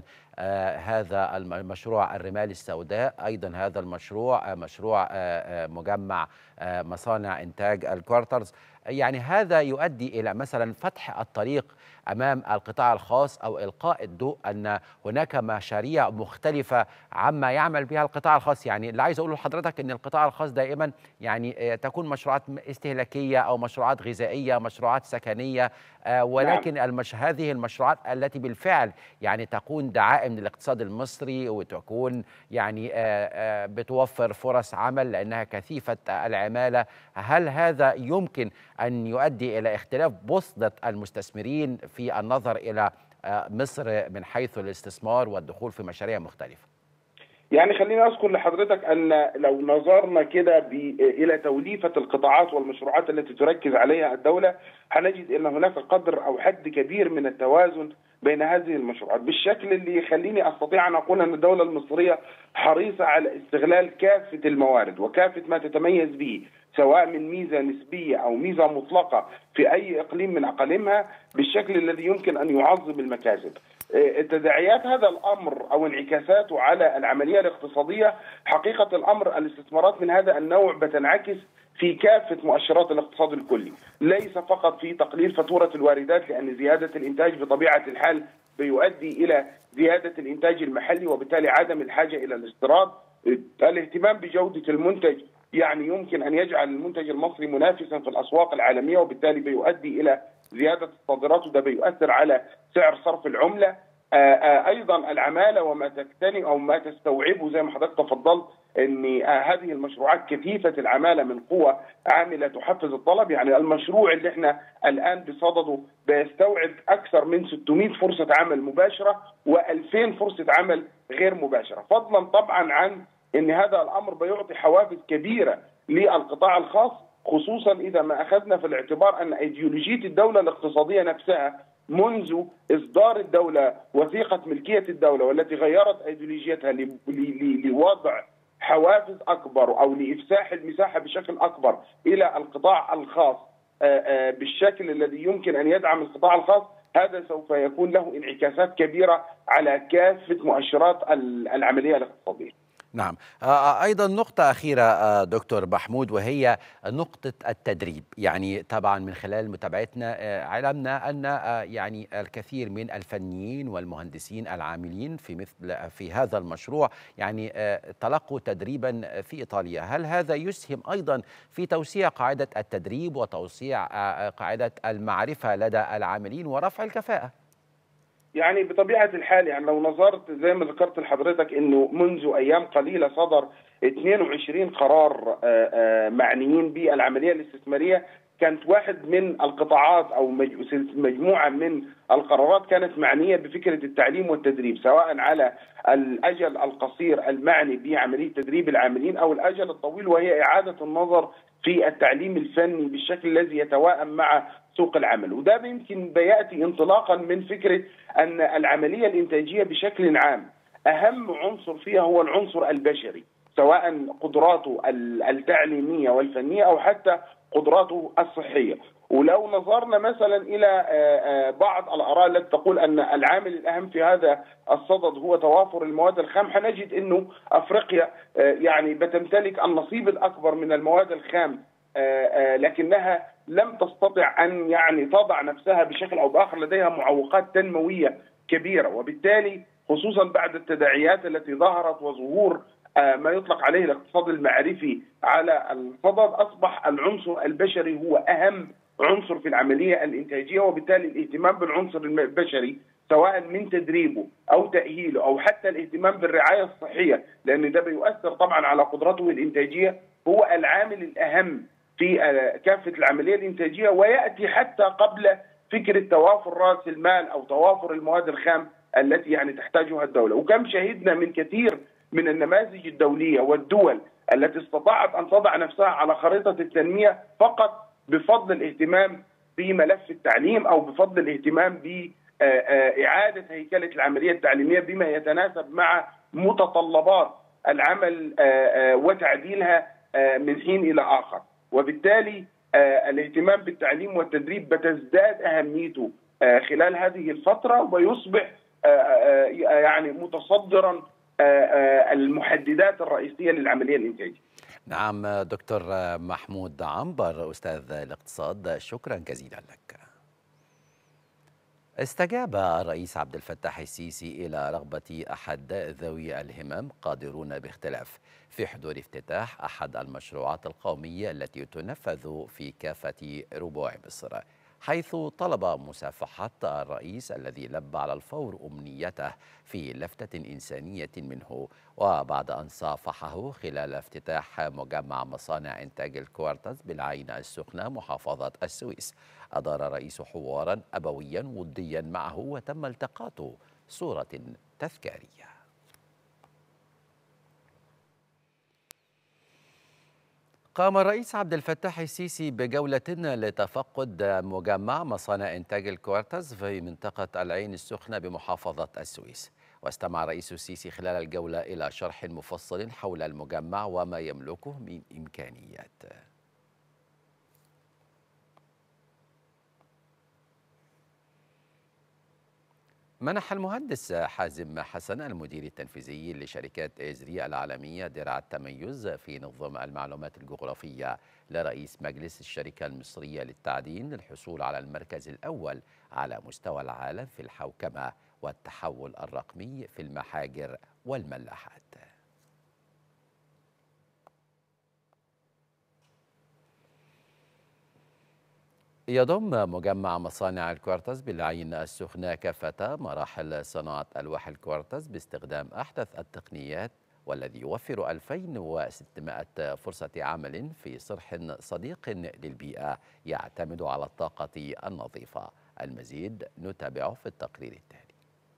هذا المشروع الرمال السوداء، أيضا هذا المشروع مشروع مجمع مصانع إنتاج الكوارترز. يعني هذا يؤدي إلى مثلا فتح الطريق أمام القطاع الخاص أو إلقاء الضوء أن هناك مشاريع مختلفة عما يعمل بها القطاع الخاص. يعني اللي عايز أقوله لحضرتك أن القطاع الخاص دائما يعني تكون مشروعات استهلاكية أو مشروعات غذائية، مشروعات سكنية، ولكن هذه المشروعات التي بالفعل يعني تكون دعائم للاقتصاد المصري وتكون يعني بتوفر فرص عمل لأنها كثيفة العمالة. هل هذا يمكن أن يؤدي إلى اختلاف بوصلة المستثمرين في النظر إلى مصر من حيث الاستثمار والدخول في مشاريع مختلفة؟ يعني خليني أذكر لحضرتك أن لو نظرنا كده إلى توليفة القطاعات والمشروعات التي تركز عليها الدولة هنجد أن هناك قدر أو حد كبير من التوازن بين هذه المشروعات بالشكل اللي يخليني أستطيع أن أقول أن الدولة المصرية حريصة على استغلال كافة الموارد وكافة ما تتميز به، سواء من ميزة نسبية أو ميزة مطلقة في أي إقليم من أقاليمها بالشكل الذي يمكن أن يعظم المكاسب. تداعيات هذا الأمر أو انعكاساته على العملية الاقتصادية، حقيقة الأمر الاستثمارات من هذا النوع بتنعكس في كافة مؤشرات الاقتصاد الكلي، ليس فقط في تقليل فاتورة الواردات، لأن زيادة الإنتاج بطبيعة الحال بيؤدي إلى زيادة الإنتاج المحلي وبالتالي عدم الحاجة إلى الاستيراد. الاهتمام بجودة المنتج يعني يمكن أن يجعل المنتج المصري منافسا في الأسواق العالمية وبالتالي بيؤدي إلى زيادة الصادرات، وده بيؤثر على سعر صرف العملة. أيضا العمالة وما تكتني أو ما تستوعبه زي ما حضرتك تفضلت أن هذه المشروعات كثيفة العمالة من قوة عاملة تحفز الطلب. يعني المشروع اللي احنا الآن بصدده بيستوعب أكثر من 600 فرصة عمل مباشرة و2000 فرصة عمل غير مباشرة، فضلا طبعا عن أن هذا الأمر بيعطي حوافز كبيرة للقطاع الخاص، خصوصا إذا ما أخذنا في الاعتبار أن أيديولوجية الدولة الاقتصادية نفسها منذ إصدار الدولة وثيقة ملكية الدولة والتي غيرت أيديولوجيتها لوضع حوافز أكبر أو لإفساح المساحة بشكل أكبر إلى القطاع الخاص بالشكل الذي يمكن أن يدعم القطاع الخاص، هذا سوف يكون له انعكاسات كبيرة على كافة مؤشرات العملية الاقتصادية. نعم. أيضا نقطة أخيرة دكتور محمود، وهي نقطة التدريب. يعني طبعا من خلال متابعتنا علمنا أن يعني الكثير من الفنيين والمهندسين العاملين في هذا المشروع يعني تلقوا تدريبا في إيطاليا. هل هذا يسهم أيضا في توسيع قاعدة التدريب وتوسيع قاعدة المعرفة لدى العاملين ورفع الكفاءة؟ يعني بطبيعة الحال، يعني لو نظرت زي ما ذكرت لحضرتك انه منذ ايام قليلة صدر 22 قرار معنيين بالعملية الاستثمارية. كانت واحد من القطاعات او مجموعة من القرارات كانت معنية بفكرة التعليم والتدريب، سواء على الاجل القصير المعني بعملية تدريب العاملين او الاجل الطويل، وهي اعادة النظر في التعليم الفني بالشكل الذي يتوائم مع سوق العمل. وده يمكن بياتي انطلاقا من فكره ان العمليه الانتاجيه بشكل عام اهم عنصر فيها هو العنصر البشري، سواء قدراته التعليميه والفنيه او حتى قدراته الصحيه. ولو نظرنا مثلا الى بعض الاراء التي تقول ان العامل الاهم في هذا الصدد هو توافر المواد الخام، هنجد انه افريقيا يعني بتمتلك النصيب الاكبر من المواد الخام، لكنها لم تستطع ان يعني تضع نفسها بشكل او باخر، لديها معوقات تنمويه كبيره. وبالتالي خصوصا بعد التداعيات التي ظهرت وظهور ما يطلق عليه الاقتصاد المعرفي على الصدد، اصبح العنصر البشري هو اهم عنصر في العمليه الانتاجيه. وبالتالي الاهتمام بالعنصر البشري سواء من تدريبه او تاهيله او حتى الاهتمام بالرعايه الصحيه، لان ده بيؤثر طبعا على قدرته الانتاجيه، هو العامل الاهم في كافه العمليه الانتاجيه، وياتي حتى قبل فكره توافر راس المال او توافر المواد الخام التي يعني تحتاجها الدوله. وكم شهدنا من كثير من النماذج الدوليه والدول التي استطاعت ان تضع نفسها على خريطه التنميه فقط بفضل الاهتمام بملف التعليم او بفضل الاهتمام بإعادة هيكلة العملية التعليمية بما يتناسب مع متطلبات العمل وتعديلها من حين إلى آخر. وبالتالي الاهتمام بالتعليم والتدريب بتزداد أهميته خلال هذه الفترة، ويصبح يعني متصدرا المحددات الرئيسية للعملية الإنتاجية. نعم دكتور محمود عنبر أستاذ الاقتصاد، شكرا جزيلا لك. استجاب الرئيس عبد الفتاح السيسي إلى رغبة أحد ذوي الهمم قادرون باختلاف في حضور افتتاح أحد المشروعات القومية التي تنفذ في كافة ربوع مصر، حيث طلب مصافحة الرئيس الذي لبى على الفور أمنيته في لفتة إنسانية منه. وبعد أن صافحه خلال افتتاح مجمع مصانع إنتاج الكوارتز بالعين السخنة محافظة السويس، أدار الرئيس حوارا أبويا وديا معه وتم التقاط صورة تذكارية. قام الرئيس عبد الفتاح السيسي بجولة لتفقد مجمع مصانع إنتاج الكوارتز في منطقة العين السخنة بمحافظة السويس، واستمع الرئيس السيسي خلال الجولة إلى شرح مفصل حول المجمع وما يملكه من إمكانيات. منح المهندس حازم حسن المدير التنفيذي لشركات إزري العالمية درع التميز في نظم المعلومات الجغرافية لرئيس مجلس الشركة المصرية للتعدين للحصول على المركز الأول على مستوى العالم في الحوكمة والتحول الرقمي في المحاجر والملاحات. يضم مجمع مصانع الكوارتز بالعين السخنة كافة مراحل صناعة ألواح الكوارتز باستخدام أحدث التقنيات، والذي يوفر 2600 فرصة عمل في صرح صديق للبيئة يعتمد على الطاقة النظيفة. المزيد نتابعه في التقرير التالي.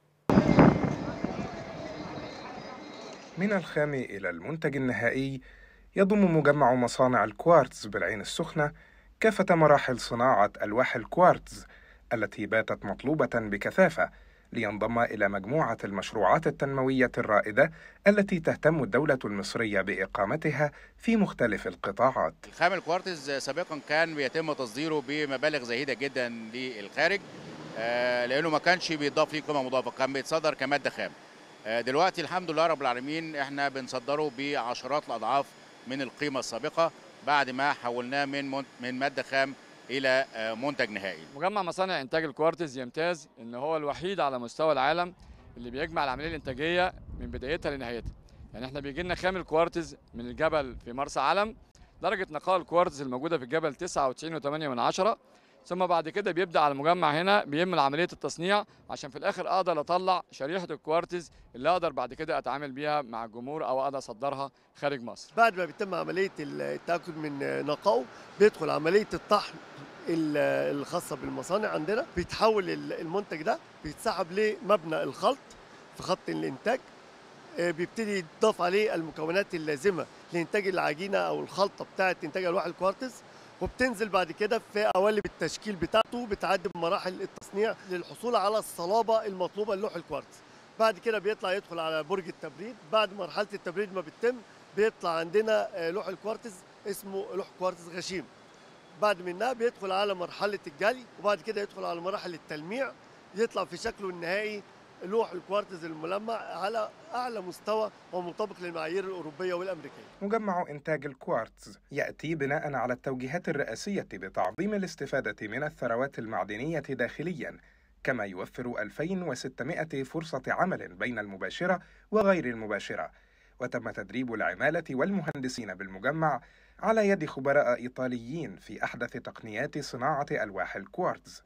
من الخام إلى المنتج النهائي، يضم مجمع مصانع الكوارتز بالعين السخنة كافة مراحل صناعة ألواح الكوارتز التي باتت مطلوبة بكثافة لينضم إلى مجموعة المشروعات التنموية الرائدة التي تهتم الدولة المصرية بإقامتها في مختلف القطاعات. الخام الكوارتز سابقا كان بيتم تصديره بمبالغ زهيدة جدا للخارج، لأنه ما كانش بيضاف ليه قيمة مضافة، كان بيتصدر كمادة خام. دلوقتي الحمد لله رب العالمين احنا بنصدره بعشرات الاضعاف من القيمه السابقه بعد ما حولناه من ماده خام الى منتج نهائي. مجمع مصانع انتاج الكوارتز يمتاز ان هو الوحيد على مستوى العالم اللي بيجمع العمليه الانتاجيه من بدايتها لنهايتها. يعني احنا بيجي لنا خام الكوارتز من الجبل في مرسى علم، درجه نقاء الكوارتز الموجوده في الجبل 99.8، ثم بعد كده بيبدا على المجمع هنا بيعمل عمليه التصنيع عشان في الاخر اقدر اطلع شريحه الكوارتز اللي اقدر بعد كده اتعامل بيها مع الجمهور او اقدر اصدرها خارج مصر. بعد ما بيتم عمليه التاكد من نقائه بيدخل عمليه الطحن الخاصه بالمصانع عندنا، بيتحول المنتج ده بيتسحب لمبنى الخلط في خط الانتاج، بيبتدي يضاف عليه المكونات اللازمه لانتاج العجينه او الخلطه بتاعه انتاج الواح الكوارتز، وبتنزل بعد كده في قوالب التشكيل بتاعته، بتعدي بمراحل التصنيع للحصول على الصلابه المطلوبه للوح الكوارتز. بعد كده بيطلع يدخل على برج التبريد، بعد مرحله التبريد ما بتتم بيطلع عندنا لوح الكوارتز اسمه لوح كوارتز غشيم. بعد منها بيدخل على مرحله الجلي، وبعد كده يدخل على مراحل التلميع، يطلع في شكله النهائي لوح الكوارتز الملمع على أعلى مستوى ومطابق للمعايير الأوروبية والأمريكية. مجمع إنتاج الكوارتز يأتي بناء على التوجيهات الرئاسية بتعظيم الاستفادة من الثروات المعدنية داخلياً، كما يوفر 2600 فرصة عمل بين المباشرة وغير المباشرة. وتم تدريب العمالة والمهندسين بالمجمع على يد خبراء إيطاليين في أحدث تقنيات صناعة ألواح الكوارتز.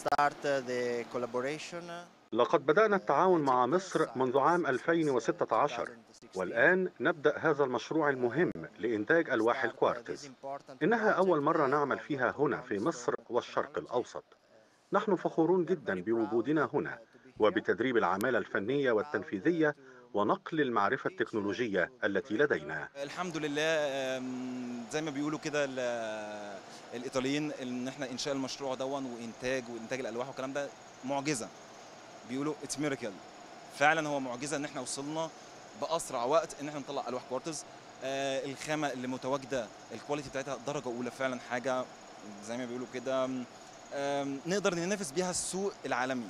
لقد بدأنا التعاون مع مصر منذ عام 2016، والآن نبدأ هذا المشروع المهم لإنتاج ألواح الكوارتز. إنها أول مرة نعمل فيها هنا في مصر والشرق الأوسط. نحن فخورون جدا بوجودنا هنا وبتدريب العمالة الفنية والتنفيذية ونقل المعرفة التكنولوجية التي لدينا. الحمد لله، زي ما بيقولوا كده الإيطاليين، إن احنا إنشاء المشروع وإنتاج الألواح والكلام ده معجزة. بيقولوا اتس ميراكل. فعلا هو معجزه ان احنا وصلنا باسرع وقت ان احنا نطلع الواح كوارتز. الخامه اللي متواجده الكواليتي بتاعتها درجه اولى، فعلا حاجه زي ما بيقولوا كده نقدر ننافس بيها السوق العالمي.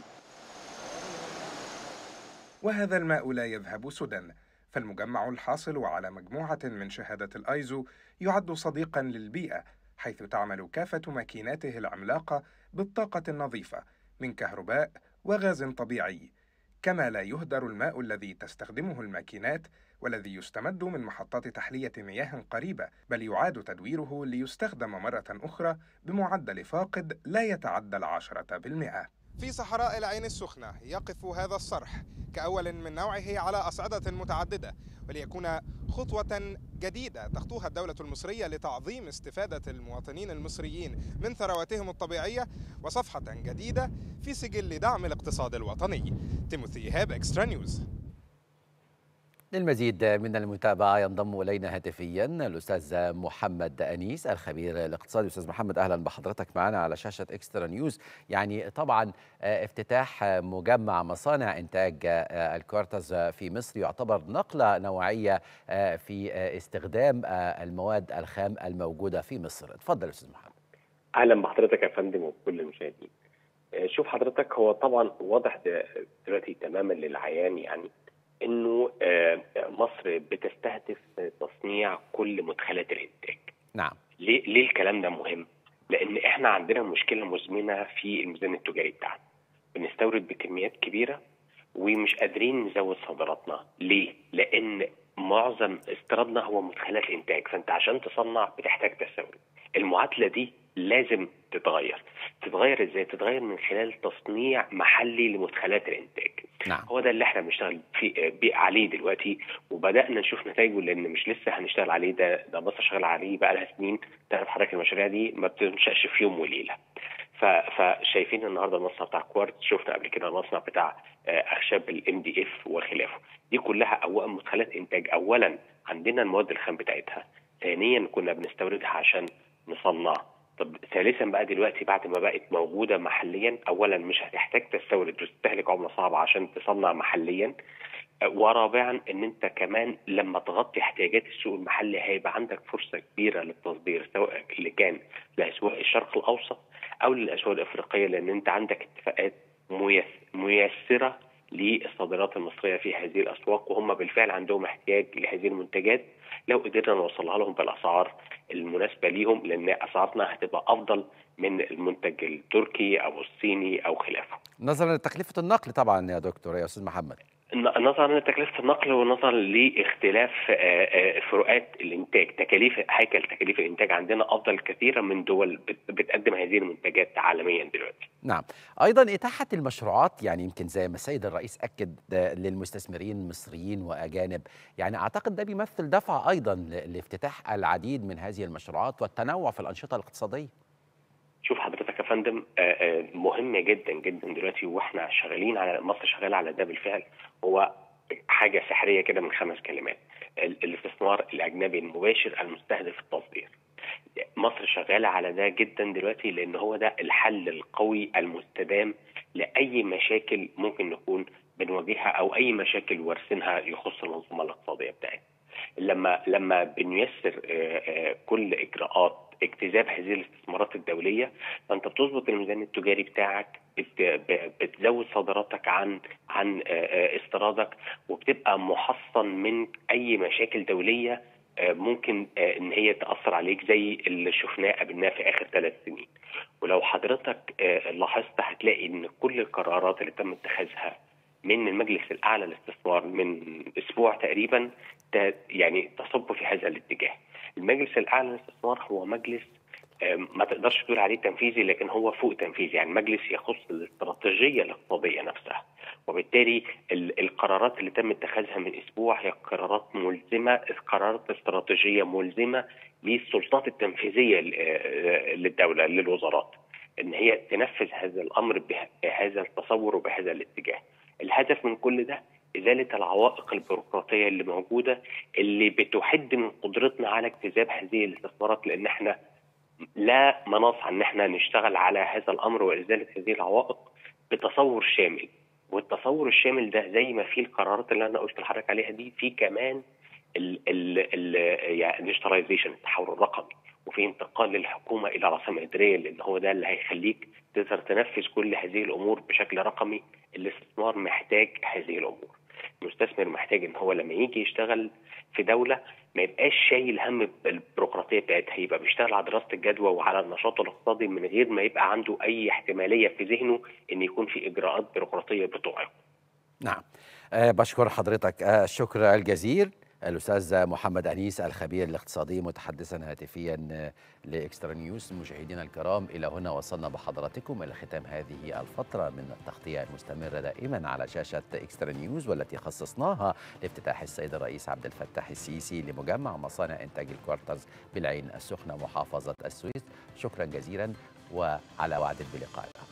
وهذا الماء لا يذهب سدى، فالمجمع الحاصل على مجموعة من شهادة الآيزو يعد صديقا للبيئة، حيث تعمل كافة ماكيناته العملاقة بالطاقة النظيفة من كهرباء وغاز طبيعي، كما لا يهدر الماء الذي تستخدمه الماكينات والذي يستمد من محطات تحلية مياه قريبة، بل يعاد تدويره ليستخدم مرة أخرى بمعدل فاقد لا يتعدى 10%. في صحراء العين السخنة يقف هذا الصرح كأول من نوعه على أصعدة متعددة، وليكون خطوة جديدة تخطوها الدولة المصرية لتعظيم استفادة المواطنين المصريين من ثرواتهم الطبيعية، وصفحة جديدة في سجل دعم الاقتصاد الوطني. تيموثي إيهاب، إكسترا نيوز. للمزيد من المتابعة ينضم إلينا هاتفيا الأستاذ محمد أنيس الخبير الاقتصادي. أستاذ محمد، أهلا بحضرتك معنا على شاشة إكسترا نيوز. يعني طبعا افتتاح مجمع مصانع إنتاج الكوارتز في مصر يعتبر نقلة نوعية في استخدام المواد الخام الموجودة في مصر. اتفضل أستاذ محمد. أهلا بحضرتك يا فندم وكل المشاهدين. شوف حضرتك، هو طبعا واضح دلوقتي تماما للعيان يعني انه مصر بتستهدف تصنيع كل مدخلات الانتاج. نعم. ليه الكلام ده مهم؟ لان احنا عندنا مشكله مزمنه في الميزان التجاري بتاعنا. بنستورد بكميات كبيره ومش قادرين نزود صادراتنا. ليه؟ لان معظم استيرادنا هو مدخلات الانتاج، فانت عشان تصنع بتحتاج تستورد. المعادله دي لازم تتغير. تتغير ازاي؟ تتغير من خلال تصنيع محلي لمدخلات الانتاج. نعم. هو ده اللي احنا بنشتغل عليه دلوقتي، وبدانا نشوف نتائجه، لان مش لسه هنشتغل عليه، ده مصر شغال عليه بقى لها سنين. تعرف حضرتك المشاريع دي ما بتنشأش في يوم وليله. فشايفين النهارده المصنع بتاع كوارتز، شفنا قبل كده المصنع بتاع اخشاب MDF وخلافه. دي كلها اولا مدخلات انتاج. اولا عندنا المواد الخام بتاعتها، ثانيا كنا بنستوردها عشان نصنع. طب ثالثا بقى دلوقتي بعد ما بقت موجوده محليا، اولا مش هتحتاج تستورد وتستهلك عمله صعبه عشان تصنع محليا. ورابعا ان انت كمان لما تغطي احتياجات السوق المحلي هيبقى عندك فرصه كبيره للتصدير، سواء اللي كان لاسواق الشرق الاوسط او للاسواق الافريقيه، لان انت عندك اتفاقات ميسره للصادرات المصريه في هذه الاسواق، وهم بالفعل عندهم احتياج لهذه المنتجات لو قدرنا نوصلها لهم بالاسعار المناسبه ليهم، لان اسعارنا هتبقى افضل من المنتج التركي او الصيني او خلافه. نظرا لتكلفه النقل طبعا يا دكتور يا استاذ محمد. نظرا لتكلفه النقل ونظرا لاختلاف فروقات الانتاج، تكاليف الانتاج عندنا افضل كثيرا من دول بتقدم هذه المنتجات عالميا دلوقتي. نعم، ايضا اتاحه المشروعات، يعني يمكن زي ما السيد الرئيس اكد للمستثمرين مصريين واجانب، يعني اعتقد ده بيمثل دفعه ايضا لافتتاح العديد من هذه المشروعات والتنوع في الانشطه الاقتصاديه. شوف حضرتك يا فندم، مهم جدا جدا دلوقتي، واحنا شغالين على مصر شغاله على ده بالفعل، هو حاجه سحريه كده من 5 كلمات: الاستثمار الاجنبي المباشر المستهدف التصدير. مصر شغاله على ده جدا دلوقتي، لان هو ده الحل القوي المستدام لاي مشاكل ممكن نكون بنواجهها او اي مشاكل وارثينها يخص المنظومه الاقتصاديه بتاعتنا. لما بنيسر كل اجراءات اجتذاب هذه الاستثمارات الدوليه، فانت بتظبط الميزان التجاري بتاعك، بتزود صادراتك عن استيرادك، وبتبقى محصن من اي مشاكل دوليه ممكن ان هي تاثر عليك زي اللي شفناه قابلناه في اخر 3 سنين. ولو حضرتك لاحظت هتلاقي ان كل القرارات اللي تم اتخاذها من المجلس الاعلى للاستثمار من اسبوع تقريبا يعني تصب في هذا الاتجاه. المجلس الاعلى للاستثمار هو مجلس ما تقدرش تقول عليه تنفيذي، لكن هو فوق تنفيذي، يعني مجلس يخص الاستراتيجية الاقتصادية نفسها، وبالتالي القرارات اللي تم اتخاذها من اسبوع هي قرارات ملزمة، قرارات استراتيجية ملزمة للسلطات التنفيذية للدولة للوزارات ان هي تنفذ هذا الامر بهذا التصور وبهذا الاتجاه. الهدف من كل ده إزالة العوائق البيروقراطية اللي موجودة اللي بتحد من قدرتنا على اجتذاب هذه الاستثمارات، لأن احنا لا مناص ان احنا نشتغل على هذا الامر وازاله هذه العوائق بتصور شامل. والتصور الشامل ده زي ما في القرارات اللي انا قلت لحضرتك عليها دي، في كمان يعني الديجيتاليزيشن، التحول الرقمي، وفي انتقال للحكومه الى عاصمه اداريه، لان هو ده اللي هيخليك تقدر تنفذ كل هذه الامور بشكل رقمي. الاستثمار محتاج هذه الامور. المستثمر محتاج ان هو لما يجي يشتغل في دوله ما يبقاش شايل هم البيروقراطيه بتاعتها، يبقى بيشتغل على دراسه الجدوى وعلى النشاط الاقتصادي من غير ما يبقى عنده اي احتماليه في ذهنه ان يكون في اجراءات بيروقراطيه بتوعه. نعم، بشكر حضرتك الشكر الجزيل الأستاذ محمد أنيس الخبير الاقتصادي متحدثا هاتفيا لإكسترا نيوز. مشاهدينا الكرام، إلى هنا وصلنا بحضراتكم إلى ختام هذه الفترة من التغطية المستمرة دائما على شاشة إكسترا نيوز، والتي خصصناها لافتتاح السيد الرئيس عبد الفتاح السيسي لمجمع مصانع إنتاج الكوارترز بالعين السخنة محافظة السويس. شكرا جزيلا وعلى وعد بلقاء.